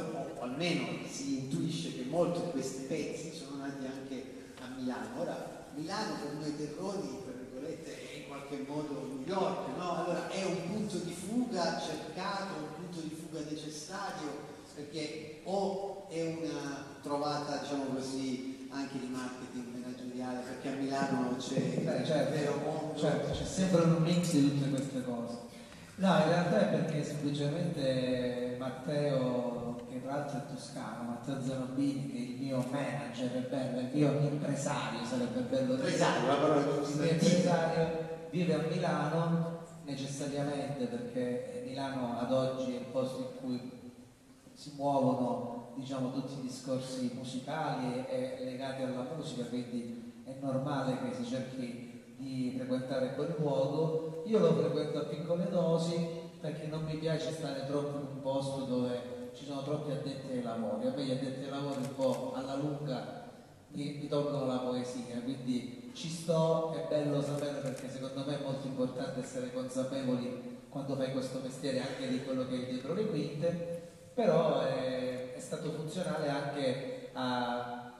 o almeno si intuisce che molti di questi pezzi sono nati anche a Milano. Ora, Milano per noi terroni, tra virgolette, è in qualche modo New York, no? Allora è un punto di fuga cercato, un punto di fuga necessario, perché o è una trovata, diciamo così, anche di marketing manageriale, perché a Milano c'è certo, vero mondo. Certo, c'è sempre un mix di tutte queste cose. No, in realtà è perché semplicemente Matteo, che tra l'altro è toscano, Matteo Zanobini, che è il mio manager, è bello, il mio impresario, sarebbe bello dire. La parola Il mio impresario vive a Milano necessariamente perché Milano ad oggi è il posto in cui si muovono, diciamo, tutti i discorsi musicali e legati alla musica, quindi è normale che si cerchi di frequentare quel luogo. Io lo frequento a piccole dosi perché non mi piace stare troppo in un posto dove ci sono troppi addetti ai lavori. A me gli addetti ai lavori un po' alla lunga mi tolgono la poesia, quindi ci sto, è bello sapere, perché secondo me è molto importante essere consapevoli quando fai questo mestiere anche di quello che è dietro le quinte, però è stato funzionale anche a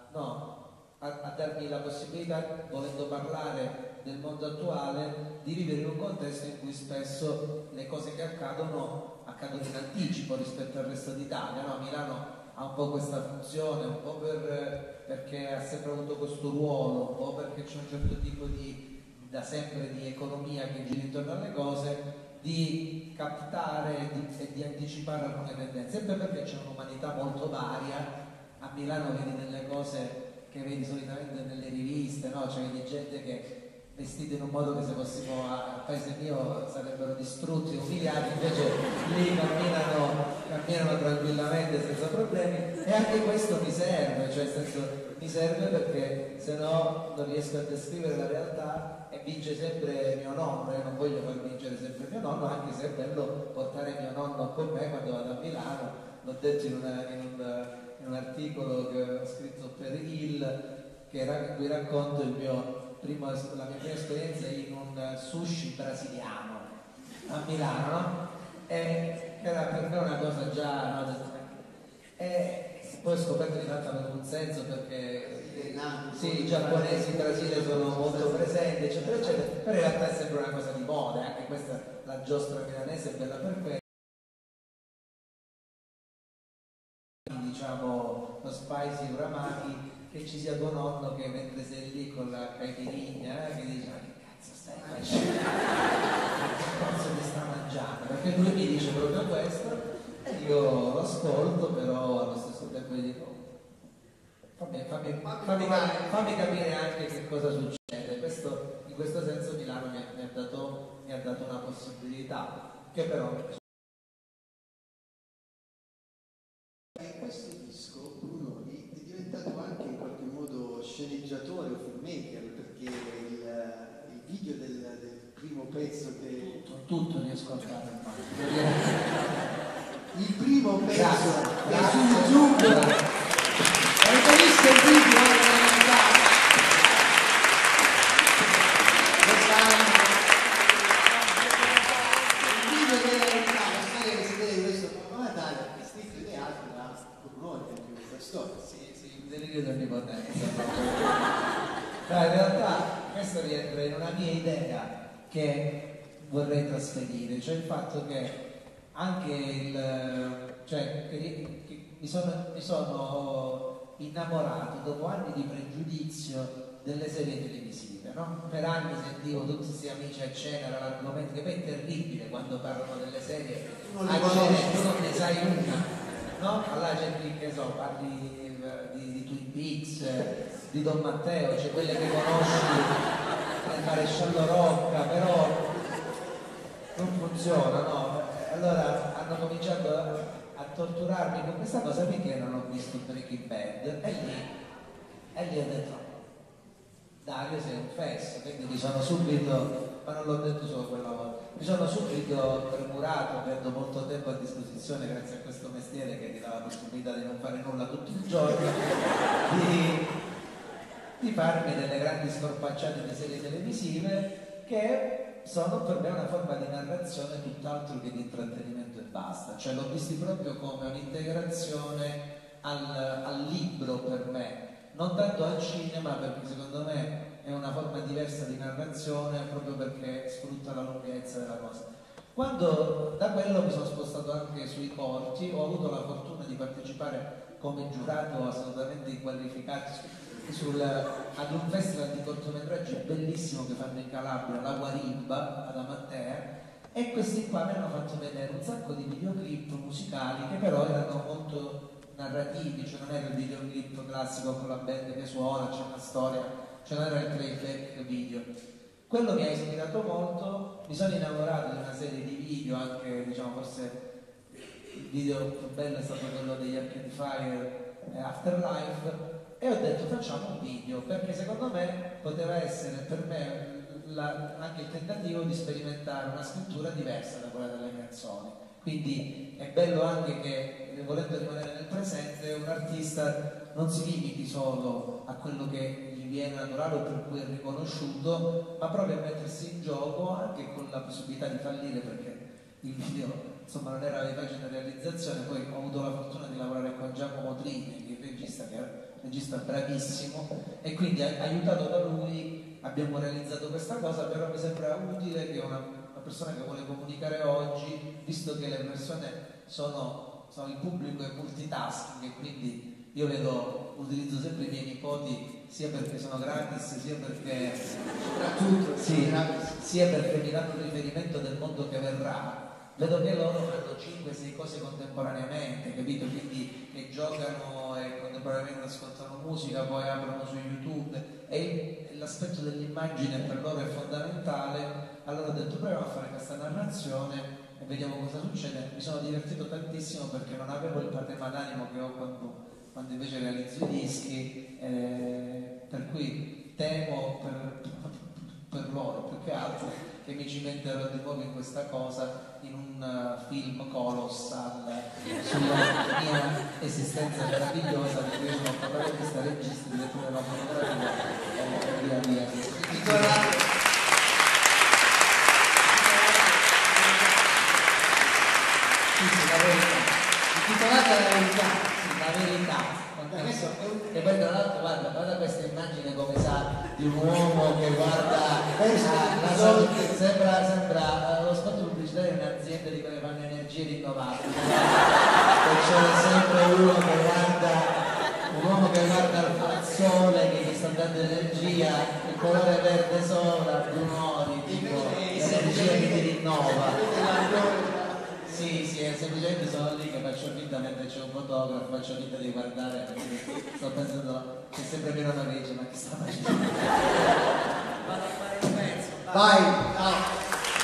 darmi la possibilità, volendo parlare del mondo attuale, di vivere in un contesto in cui spesso le cose che accadono in anticipo rispetto al resto d'Italia, no? Milano ha un po' questa funzione, un po' perché ha sempre avuto questo ruolo, un po' perché c'è un certo tipo da sempre di economia che gira intorno alle cose, di captare e di anticipare alcune tendenze, sempre perché c'è un'umanità molto varia. A Milano vedi delle cose che vedi solitamente nelle riviste, no? Cioè vedi gente che vestita in un modo che se fossimo al paese mio sarebbero distrutti, umiliati, invece lì camminano tranquillamente senza problemi, e anche questo mi serve, cioè nel senso, mi serve perché se no non riesco a descrivere la realtà e vince sempre mio nonno. Io non voglio far vincere sempre mio nonno, anche se è bello portare mio nonno con me quando vado a Milano. L'ho detto in un articolo che ho scritto per Il, in cui racconto la mia prima esperienza in un sushi brasiliano a Milano, no? E che era per me una cosa già, no? E poi ho scoperto che in realtà aveva un senso, perché sì, i giapponesi in Brasile sono molto presenti, eccetera eccetera, però in realtà è sempre una cosa di moda, anche questa, la giostra milanese è bella per questo, diciamo lo spicy uramaki, che ci sia tuo nonno che mentre sei lì con la caipirinha che dice: ma che cazzo stai facendo? Che cazzo ti sta mangiando? Perché lui mi dice proprio questo e io lo ascolto, però allo stesso tempo gli dico: fammi capire anche che cosa succede. In questo senso Milano mi ha dato una possibilità che però... Questo disco, Brunoni, è diventato anche in qualche modo sceneggiatore o filmmaker, perché il video del primo pezzo che... Tutto riesco a fare. Il primo pezzo che è su Grazie. YouTube. Avete visto il video? Il video della realtà, la storia che si vede di questo Natale, è scritto ideato da Brunoni, anche questa storia. Sì, un delirio di onnipotenza. No, in realtà questo rientra in una mia idea che vorrei trasferire, cioè il fatto che anche che mi sono innamorato dopo anni di pregiudizio delle serie televisive, no? Per anni sentivo tutti questi amici a cena, era l'argomento, che poi è terribile quando parlano delle serie a cena, tu non ne sai una, no? Allora c'è chi, che so, parli di Twin Peaks, di Don Matteo, c'è quelle che conosci nel maresciallo Rocca, però non funziona, no? Allora hanno cominciato a torturarmi con questa cosa finché non ho visto Breaking Bad, e lì ho detto: Dario, sei un fesso. Quindi mi sono subito, ma non l'ho detto solo quella volta, mi sono subito premurato, avendo molto tempo a disposizione grazie a questo mestiere che ti dà la possibilità di non fare nulla tutto il giorno, di farmi delle grandi scorpacciate di serie televisive che sono per me una forma di narrazione tutt'altro che di intrattenimento e basta, cioè l'ho visti proprio come un'integrazione al libro per me, non tanto al cinema, perché secondo me è una forma diversa di narrazione proprio perché sfrutta la lunghezza della cosa. Quando da quello mi sono spostato anche sui corti, ho avuto la fortuna di partecipare come giurato assolutamente inqualificato ad un festival di cortometraggi bellissimo che fanno in Calabria, la Guarimba ad Amatea, e questi qua mi hanno fatto vedere un sacco di videoclip musicali che però erano molto narrativi, cioè non era il videoclip classico con la band che suona, c'è una storia, cioè non era il playback video. Quello mi ha ispirato molto, mi sono innamorato di una serie di video, anche diciamo forse il video più bello è stato quello degli Arcade Fire Afterlife, e ho detto facciamo un video, perché secondo me poteva essere per me anche il tentativo di sperimentare una scrittura diversa da quella delle canzoni. Quindi è bello anche che, volendo rimanere nel presente, un artista non si limiti solo a quello che gli viene naturale o per cui è riconosciuto, ma proprio a mettersi in gioco anche con la possibilità di fallire, perché il video insomma non era di facile realizzazione. Poi ho avuto la fortuna di lavorare con Giacomo Trini, che è il regista, che è un regista bravissimo, e quindi aiutato da lui abbiamo realizzato questa cosa. Però mi sembra utile che una persona che vuole comunicare oggi, visto che le persone sono il pubblico è multitasking, e quindi io utilizzo sempre i miei nipoti sia perché sono gratis, sia perché sia perché mi danno un riferimento del mondo che verrà. Vedo che loro fanno 5-6 cose contemporaneamente, capito? Quindi che giocano e contemporaneamente ascoltano musica, poi aprono su YouTube, e l'aspetto dell'immagine per loro è fondamentale. Allora ho detto proviamo a fare questa narrazione e vediamo cosa succede. Mi sono divertito tantissimo perché non avevo il patema d'animo che ho quando invece realizzo i dischi, per cui temo per loro più che altro che mi cimenterò di nuovo in questa cosa, in un film colossal sulla mia esistenza meravigliosa, perché io sono protagonista, regista, direttore della fotografia e via via. Intitolata La verità. La verità. E poi tra l'altro guarda questa immagine come sa di un uomo che guarda sembra lo spot pubblicitario di un'azienda di quelle che fanno energie rinnovabili, e c'è sempre un uomo che guarda al sole che gli sta dando energia, il colore verde sopra, brunori, tipo l'energia che ti rinnova. Sì, semplicemente sono lì che faccio finta, mentre c'è un fotografo, faccio finta di guardare, perché sto pensando che sempre meno una legge, ma che sta facendo? Vado a fare un pezzo. Vai!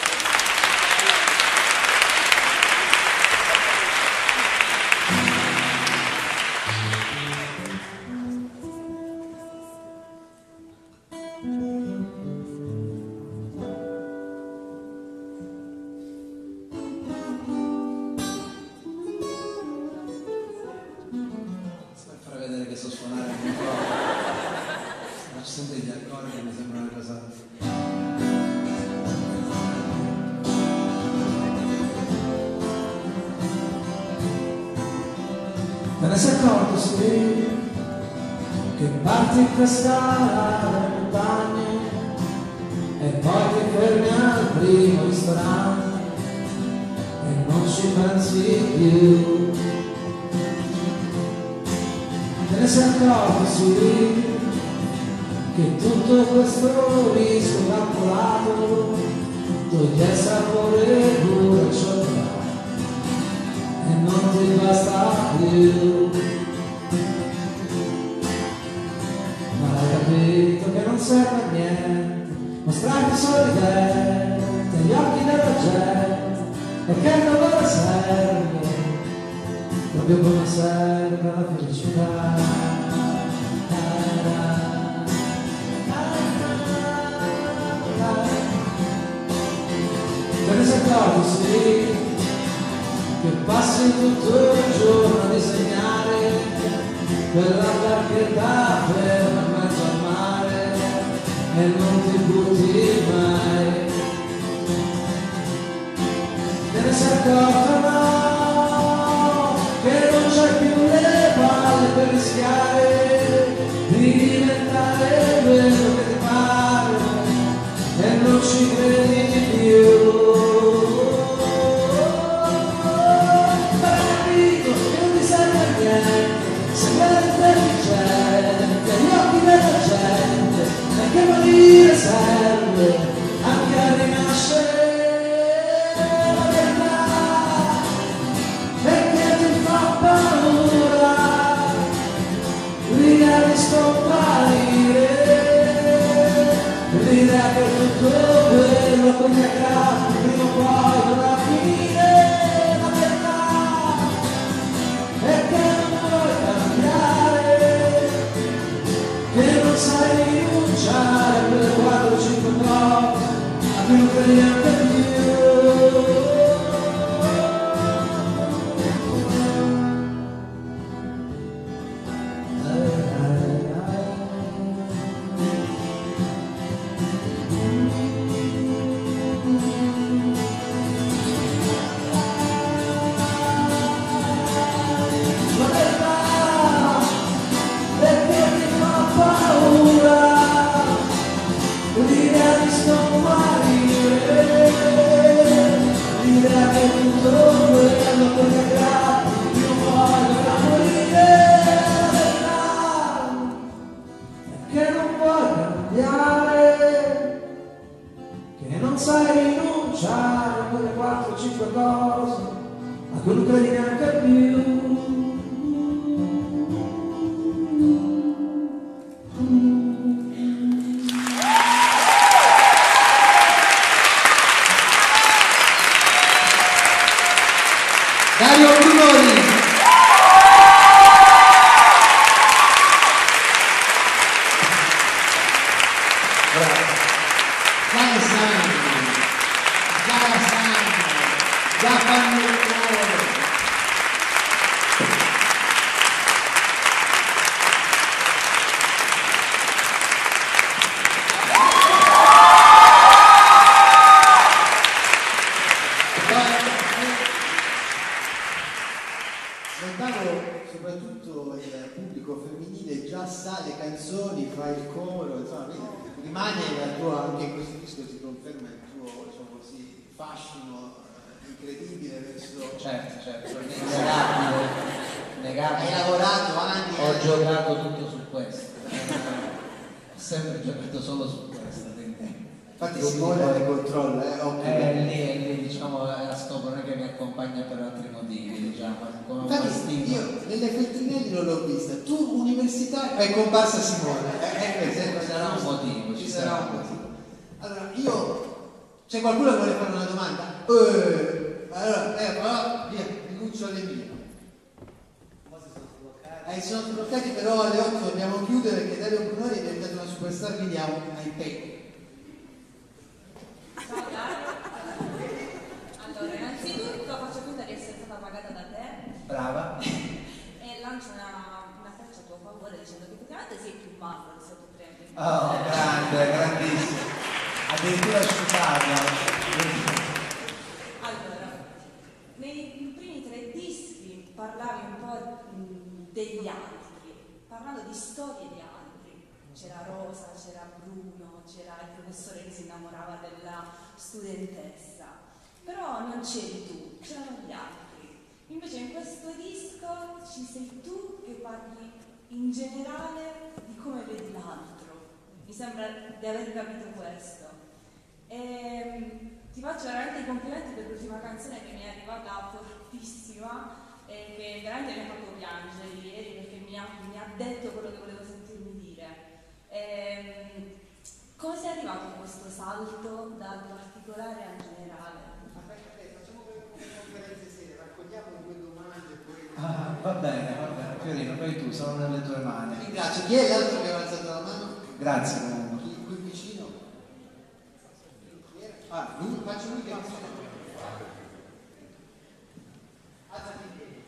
Che parti per scalare le montagne e poi ti fermi al primo ristorante e non ci pensi più. Te ne sei accorto, sì, che tutto questo rischio calcolato toglie il sapore pure al cioccolato e non ti basta più. Che non serve a niente mostrarti sorridente agli occhi della gente, e che il dolore serve proprio come serve la felicità. Te ne sei accorto, sì, che passi tutto il giorno a disegnare quella barchetta per mezzo al mare e non ti butti mai. ci credi più. Capito che non ti serve a niente, sembrare intelligente agli occhi della gente, e che morire serve anche a rinascere. La verità è che ti fa paura l'idea di scomparire, l'idea che tutto quello che mi accade prima o poi dovrà finire. La verità è che non puoi cambiare, che non sai rinunciare a quelle 4 o 5 cose a cui non credi neanche più. Che non puoi cambiare, che non sai rinunciare a quelle 4 o 5 cose a cui non credi neanche più. Dario Brunoni. Già fanno il lavoro. Notavo soprattutto il pubblico femminile già sa le canzoni, fa il coro, insomma, rimane la tua, anche in questo disco si conferma il tuo, diciamo così, fascino incredibile verso... Certo, Hai lavorato anni. Ho giocato tutto su questo. Ho sempre giocato solo su questo. Infatti Simone le controlla, lì diciamo a scopo, non è che mi accompagna per altri motivi, diciamo. Infatti io nelle Feltrinelli non l'ho vista, tu università è comparsa Simone. Ci sarà un motivo. Ci sarà un motivo. Allora c'è qualcuno che vuole fare una domanda? Allora, via, rinuncia alle mie. Sono sbloccati, però alle 8 dobbiamo chiudere perché Dario Brunoni è diventato una superstar, quindi ha i pay. Ciao Dario. Allora, innanzitutto faccio finta di essere stata pagata da te. Brava. E lancio una freccia a tuo favore dicendo che effettivamente sei più mago del sottopremio. Oh, grande, grandissimo. Addirittura sciupata. Allora, nei primi 3 dischi parlavi un po' degli altri, parlando di storie di altri. C'era Rosa, c'era Bruno, c'era il professore che si innamorava della studentessa, però non c'eri tu, c'erano gli altri. Invece in questo disco ci sei tu che parli in generale di come vedi l'altro. Mi sembra di aver capito questo. E ti faccio veramente i complimenti per l'ultima canzone che mi è arrivata fortissima e che veramente mi ha fatto piangere ieri perché mi ha detto quello che volevo sentirmi dire. Come sei arrivato a questo salto dal particolare al generale? Facciamo come conferenze serie, raccogliamo 2 domande e poi... Va bene, Fiorino, poi tu, sono nelle tue mani. Ringrazio. Chi è l'altro che ha alzato la mano? Grazie comunque. Qui vicino. Lui, faccio lui che mi sono. Alzati in piedi,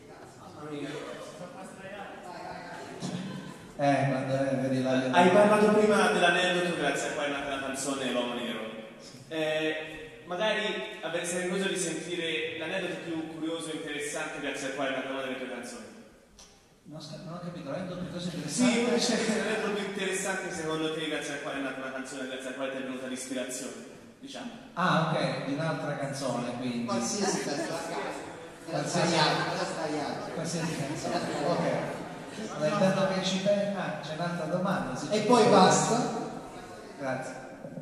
grazie. Quando vedi la... Hai parlato prima dell'aneddoto grazie a cui è nata la canzone L'Uomo Nero. Magari avresti curioso di sentire l'aneddoto più curioso e interessante grazie al quale è nata una delle tue canzoni. Non ho capito, l'aneddoto più interessante? Sì, c'è l'aneddoto più interessante secondo te grazie al quale è nata una canzone, grazie al quale ti è venuta l'ispirazione. diciamo. Ah, ok, di un'altra canzone, quindi. Qualsiasi canzone. Qualsiasi canzone. Ok. Intanto che ci c'è un'altra domanda. E poi basta. Grazie.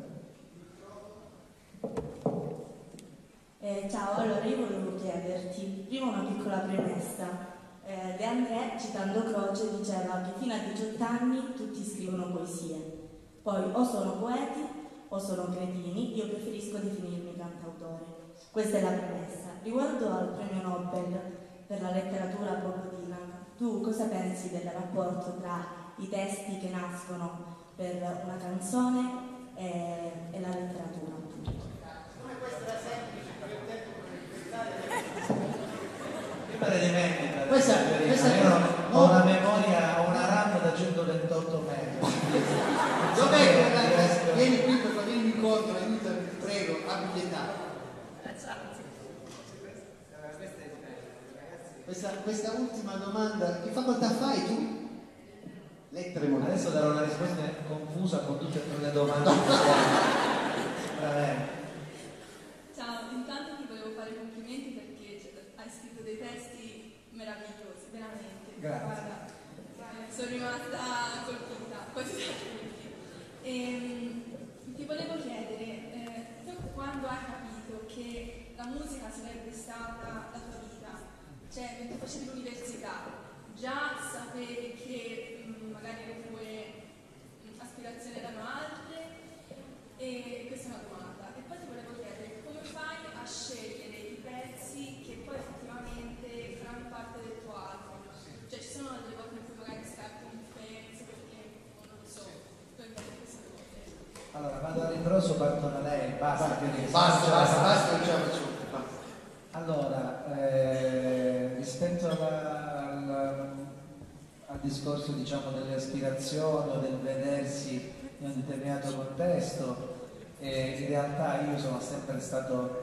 Ciao, allora io volevo chiederti, prima una piccola premessa. De André, citando Croce, diceva che fino a 18 anni tutti scrivono poesie. Poi o sono poeti o sono cretini, io preferisco definirmi cantautore. Questa è la premessa. Riguardo al premio Nobel per la letteratura Bob Dylan, tu cosa pensi del rapporto tra i testi che nascono per una canzone e la letteratura? Come questo era semplice, per il tempo Prima le dimentica. Questa ho una memoria, ho una RAM da 128 metri. Dov'è quella? Vieni qui per venire incontro, aiutami, prego, abbi pietà. Questa ultima domanda, che facoltà fai tu? Lettere moderne. Adesso darò una risposta confusa con tutte e tre le domande. Ciao, intanto ti volevo fare complimenti perché hai scritto dei testi meravigliosi, veramente. Grazie. Guarda, sono rimasta colpita, quasi da tutti. Ti volevo chiedere, tu quando hai capito che la musica sarebbe stata la tua vita, cioè mentre facevi l'università, già sapevi che magari le tue aspirazioni erano altre? E questa è una domanda. E poi ti volevo chiedere come fai a scegliere i pezzi che poi effettivamente faranno parte del tuo album? Cioè ci sono delle volte in cui magari scarti un pezzo perché non lo so, tu intendi queste cose? Allora vado a ritroso, parto da lei, basta. Basta, non ce la facciamo. Allora, rispetto al discorso diciamo delle aspirazioni o del vedersi in un determinato contesto, in realtà io sono sempre stato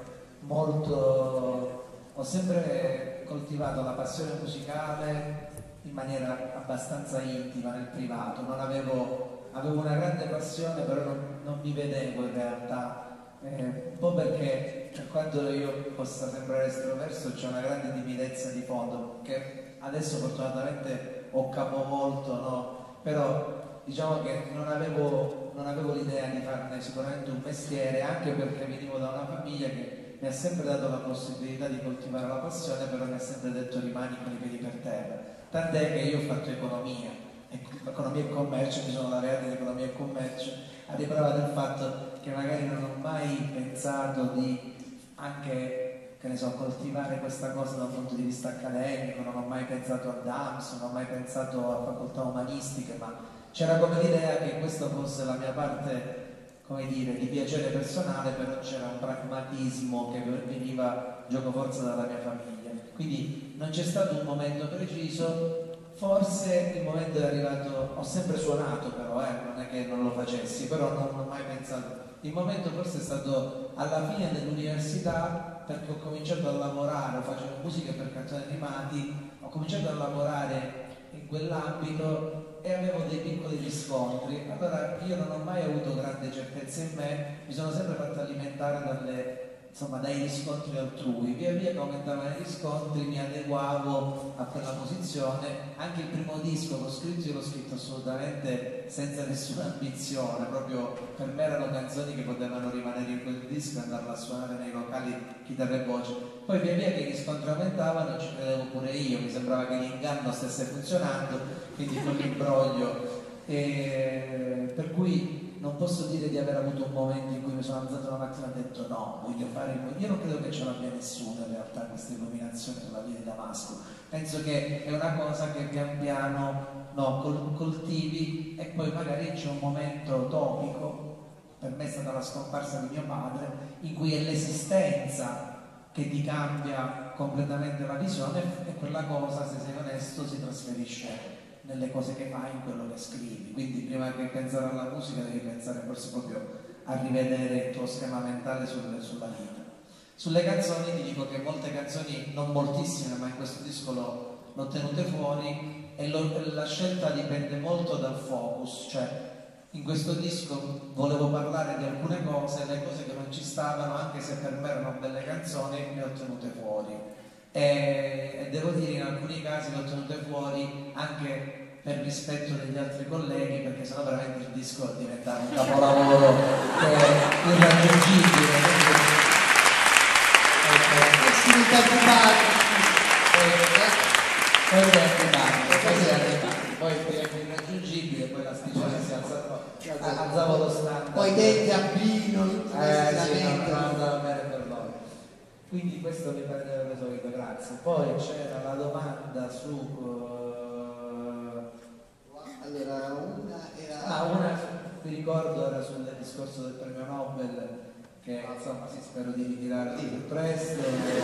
ho sempre coltivato la passione musicale in maniera abbastanza intima nel privato, avevo una grande passione, però non mi vedevo in realtà, un po' perché per quanto io possa sembrare estroverso c'è una grande timidezza di fondo che adesso fortunatamente ho capovolto, no? Però diciamo che non avevo l'idea di farne sicuramente un mestiere, anche perché venivo da una famiglia che mi ha sempre dato la possibilità di coltivare la passione, però mi ha sempre detto rimani con i piedi per terra, tant'è che io ho fatto economia e commercio, mi sono laureato in economia e commercio, a riprova del fatto che magari non ho mai pensato di anche, che ne so, coltivare questa cosa da un punto di vista accademico, non ho mai pensato al DAMS, non ho mai pensato a facoltà umanistiche, ma c'era come l'idea che questa fosse la mia parte, come dire, di piacere personale, però c'era un pragmatismo che veniva giocoforza dalla mia famiglia. Quindi non c'è stato un momento preciso, forse il momento è arrivato, ho sempre suonato però, non è che non lo facessi, però non ho mai pensato. Il momento forse è stato alla fine dell'università, perché ho cominciato a lavorare, facevo musica per cartoni animati, ho cominciato a lavorare in quell'ambito e avevo dei piccoli riscontri. Allora io non ho mai avuto grande certezza in me, mi sono sempre fatto alimentare dai riscontri altrui. Via via che aumentavano i riscontri mi adeguavo a quella posizione. Anche il primo disco che ho scritto, io l'ho scritto assolutamente senza nessuna ambizione, proprio per me erano canzoni che potevano rimanere in quel disco e andarla a suonare nei locali chitarra e voce. Poi via via che i riscontri aumentavano ci credevo pure io, mi sembrava che l'inganno stesse funzionando, quindi con l'imbroglio, per cui non posso dire di aver avuto un momento in cui mi sono alzato una mattina e ho detto no, voglio fare, io non credo che ce l'abbia nessuno in realtà questa illuminazione sulla via di Damasco, penso che è una cosa che pian piano coltivi e poi magari c'è un momento topico, per me è stata la scomparsa di mio padre, in cui è l'esistenza che ti cambia completamente la visione e quella cosa, se sei onesto, si trasferisce nelle cose che fai, in quello che scrivi. Quindi prima che pensare alla musica devi pensare forse proprio a rivedere il tuo schema mentale sulla vita. Sulle canzoni ti dico che molte canzoni, non moltissime, ma in questo disco l'ho tenute fuori e la scelta dipende molto dal focus, cioè in questo disco volevo parlare di alcune cose, le cose che non ci stavano, anche se per me erano belle canzoni, le ho tenute fuori. E devo dire, in alcuni casi le ho tenute fuori anche per rispetto degli altri colleghi, perché sennò veramente il disco diventava un capolavoro che è irraggiungibile. Poi diventa irraggiungibile, poi l'asticella si alzava lo standard. Poi denti a Pino, sì, non andava bene per loro. Quindi questo mi pare solito, grazie. Poi c'era la domanda su allora una era una mi ricordo era sul discorso del premio Nobel, che insomma sì, spero di ritirare al più presto.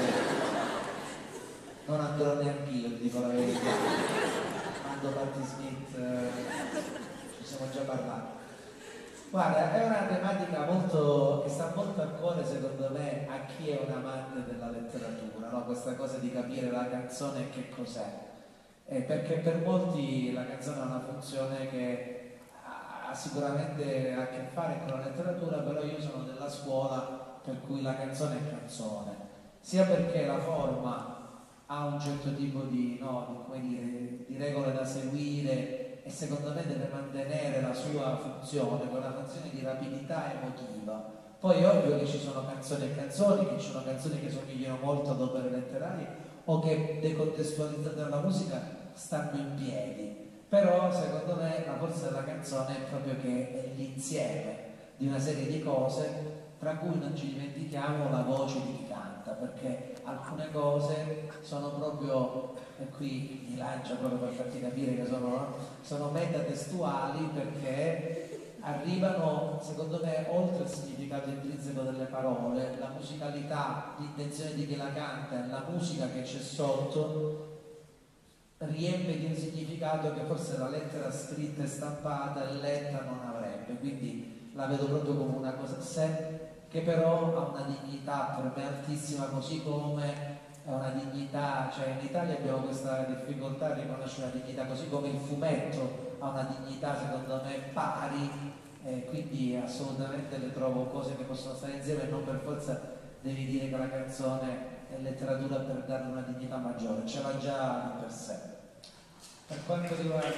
Non andrò neanch'io, ti dico la verità. Quando Patti Smith ci siamo già parlati. Guarda, è una tematica che sta molto a cuore secondo me a chi è un amante della letteratura, no? Questa cosa di capire la canzone che cos'è. Perché per molti la canzone ha una funzione che ha sicuramente a che fare con la letteratura, però io sono della scuola per cui la canzone è canzone, sia perché la forma ha un certo tipo di regole da seguire e secondo me deve mantenere la sua funzione, quella funzione di rapidità emotiva. Poi è ovvio che ci sono canzoni e canzoni, che ci sono canzoni che somigliano molto ad opere letterarie o che decontestualizzate dalla musica stanno in piedi, però secondo me la forza della canzone è proprio che è l'insieme di una serie di cose, tra cui non ci dimentichiamo la voce di chi canta, perché alcune cose sono proprio, e qui mi lancio proprio per farti capire che sono metatestuali, perché arrivano secondo me oltre il significato intrinseco delle parole, la musicalità, l'intenzione di chi la canta e la musica che c'è sotto riempie di un significato che forse la lettera scritta e stampata e letta non avrebbe, quindi la vedo proprio come una cosa a sé, che però ha una dignità per me altissima, così come è una dignità, cioè in Italia abbiamo questa difficoltà a riconoscere la dignità, così come il fumetto ha una dignità secondo me pari, quindi assolutamente le trovo cose che possono stare insieme e non per forza devi dire che la canzone è letteratura per darle una dignità maggiore, ce l'ha già di per sé. Per quanto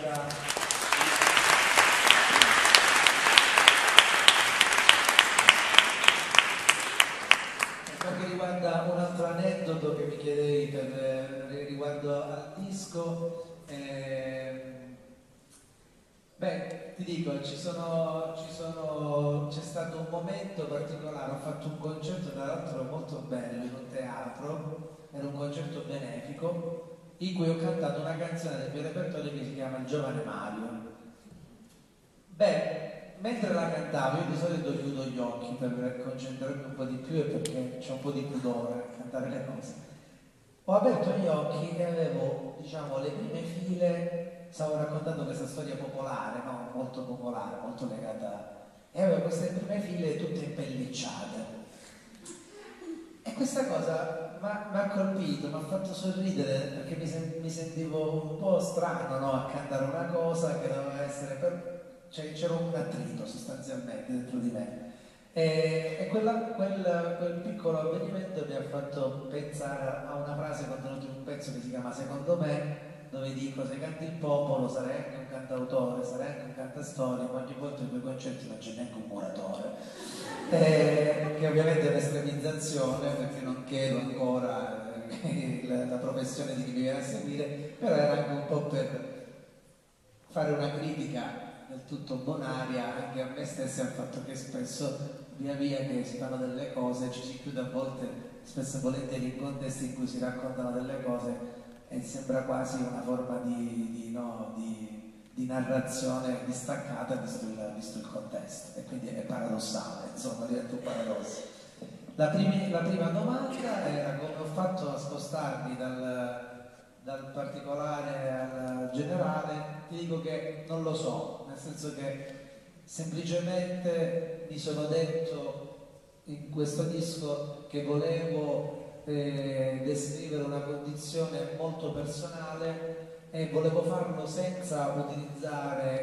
riguarda un altro aneddoto che mi chiedevi riguardo al disco, ti dico, c'è stato un momento particolare, ho fatto un concerto tra l'altro molto bello in un teatro, era un concerto benefico in cui ho cantato una canzone del mio repertorio che si chiama Il giovane Mario. Mentre la cantavo, io di solito chiudo gli occhi per concentrarmi un po' di più e perché c'è un po' di pudore a cantare le cose. Ho aperto gli occhi e avevo, le prime file, stavo raccontando questa storia popolare, no? Molto popolare, molto legata, e avevo queste prime file tutte impellicciate. E questa cosa mi ha colpito, mi ha fatto sorridere perché mi sentivo un po' strano, no? A cantare una cosa che doveva essere c'era un attrito sostanzialmente dentro di me e quel piccolo avvenimento mi ha fatto pensare a una frase contenuta in un pezzo che si chiama Secondo me, dove dico: se canti il popolo sarai anche un cantautore, sarai anche un cantastorie, ma ogni volta in quei concerti non c'è neanche un muratore, che ovviamente è un'estremizzazione perché non chiedo ancora la professione di chi mi viene a seguire, però era anche un po' per fare una critica del tutto bonaria anche a me stessa, al fatto che spesso via via che si fanno delle cose ci si chiude a volte, spesso e volentieri, in contesti in cui si raccontano delle cose e sembra quasi una forma di narrazione distaccata visto il contesto, e quindi è paradossale, insomma diventa un paradosso. La prima domanda era come ho fatto a spostarmi dal particolare al generale. Ti dico che non lo so, nel senso che semplicemente mi sono detto in questo disco che volevo descrivere una condizione molto personale e volevo farlo senza utilizzare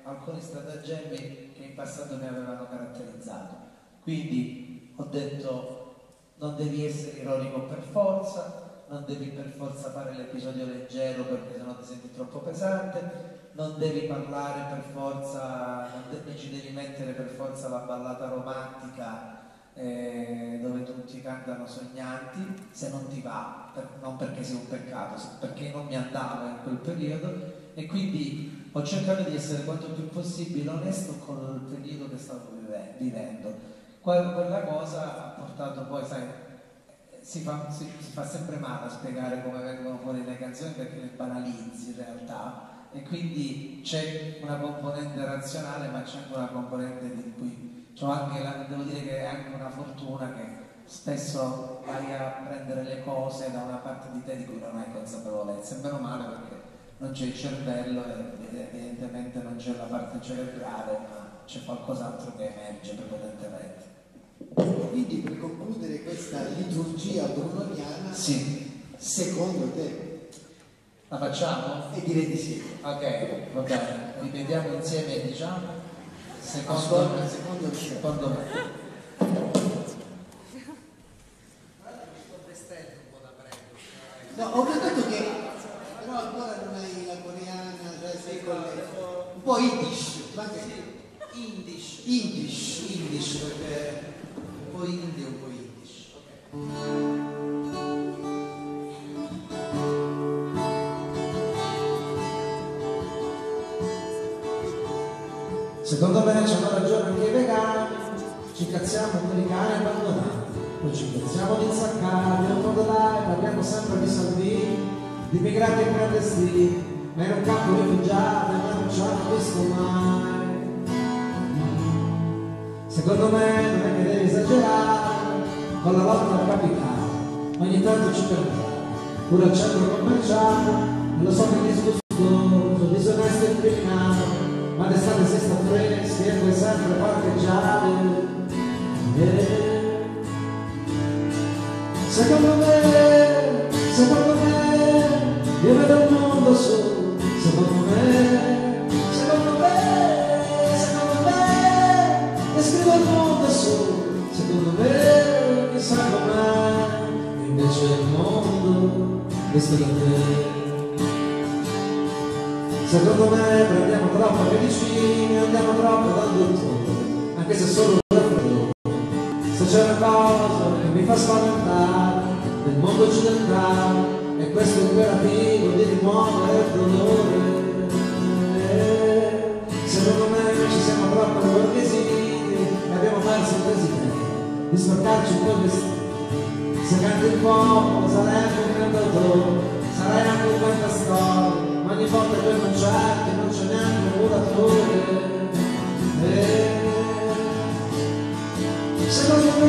alcuni stratagemmi che in passato mi avevano caratterizzato. Quindi ho detto: non devi essere ironico per forza, non devi per forza fare l'episodio leggero perché sennò ti senti troppo pesante, non devi parlare per forza, non ci devi mettere per forza la ballata romantica dove tutti cantano sognanti, se non ti va, non perché sia un peccato, perché non mi andava in quel periodo, e quindi ho cercato di essere quanto più possibile onesto con il periodo che stavo vivendo. Quella cosa ha portato poi, sai, si fa sempre male a spiegare come vengono fuori le canzoni perché le banalizzi in realtà, e quindi c'è una componente razionale ma c'è anche una componente di cui devo dire che è anche una fortuna che spesso vai a prendere le cose da una parte di te di cui non hai consapevolezza, e meno male perché non c'è il cervello e evidentemente non c'è la parte cerebrale, ma c'è qualcos'altro che emerge prepotentemente. Quindi per concludere questa liturgia brunoniana, sì, secondo te la facciamo? E direi di sì. Ok, va bene, ripetiamo insieme e diciamo secondo me. No, ho notato che però ancora non hai la coreana, cioè sei con un po' Yiddish, ma anche Yiddish perché un po' indie, un po' Yiddish. Secondo me c'hanno ragione anche i vegani, ci cazziamo per i cani abbandonati, poi ci cazziamo di insaccati, un modo dai, parliamo sempre di Salvini, di migranti e clandestini, ma in un campo rifugiati non ci hanno visto mai. Secondo me non è che devi esagerare con la lotta al capitale, ogni tanto ci perdiamo, pure al centro commerciale, lo so che è disgustoso, disonesto e criminale, ma d'estate si sta freschi e puoi sempre parcheggiare. Secondo me, io vedo il mondo solo, secondo me, descrivo il mondo solo, secondo me, chissà com'è, invece il mondo, visto da te. Secondo me prendiamo troppo medicine, andiamo troppo dal dottore, anche se solo un raffreddore. Se c'è una cosa che mi fa spaventare nel mondo occidentale, è questo imperativo di rimuovere il dolore. Secondo me ci siamo troppo borghesini e abbiamo perso il presidente di sporcarci un po' il vestito. Se canti un po' sarai anche un cantautore, sarai anche un cantastorie, ma ogni volta che concerti non c'è neanche un muratore. Secondo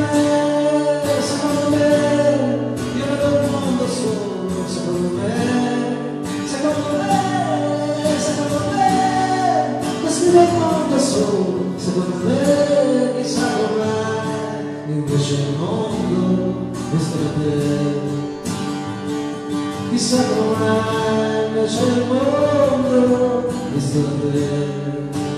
me, io vedo il mondo solo, secondo me, descrivo il mondo solo, secondo me, chissà com'è, invece il mondo, visto da te. Chissà com'è invece il mondo, visto da te.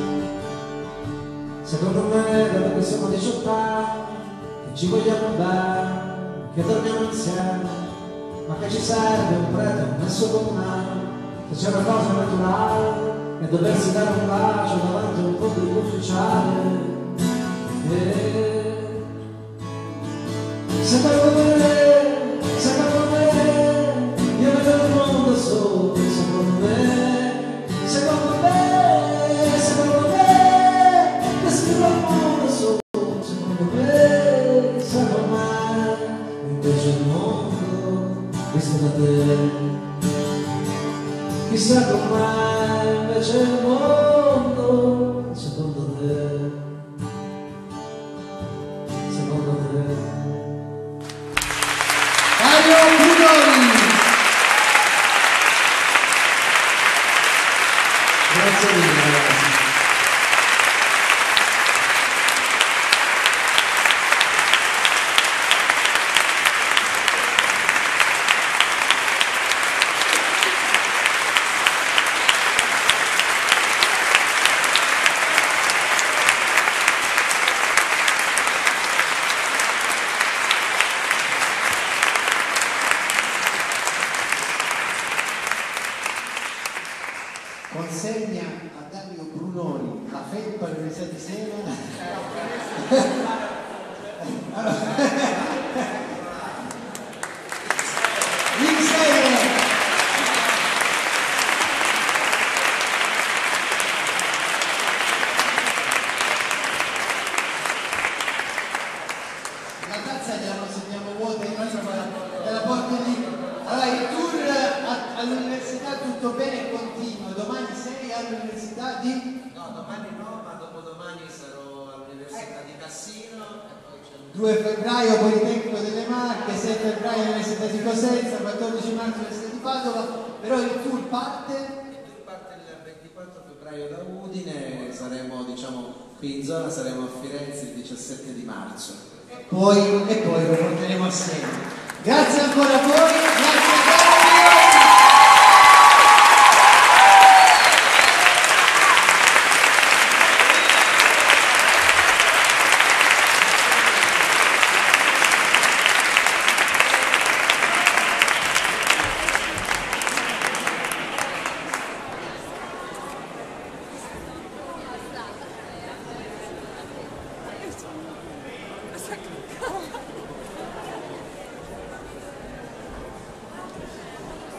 Secondo me, dato che siamo 18 anni, che ci vogliamo bene, che dormiamo insieme, ma che ci serve un prete, un messo comunale, se c'è una cosa naturale, è doversi dare un bacio davanti a un pubblico ufficiale. Secondo me, io vedo il mondo solo, secondo me, descrivo il mondo solo, secondo me, chissà com'è, invece il mondo, visto da te. Chissà com'è, invece il mondo, secondo te, secondo te. Mario Brunoni! Grazie mille ragazzi. della porta lì. Allora, il tour all'università tutto bene continua. Domani sei all'università di? No, domani no, ma dopodomani sarò all'università di Cassino e poi c'è 2 febbraio Politecnico delle Marche, 6 febbraio Università di Cosenza, 14 marzo Università di Padova, però il tour parte? Il tour parte il 24 febbraio da Udine, saremo qui in zona, saremo a Firenze il 17 di marzo. E poi lo porteremo assieme. Grazie ancora a voi.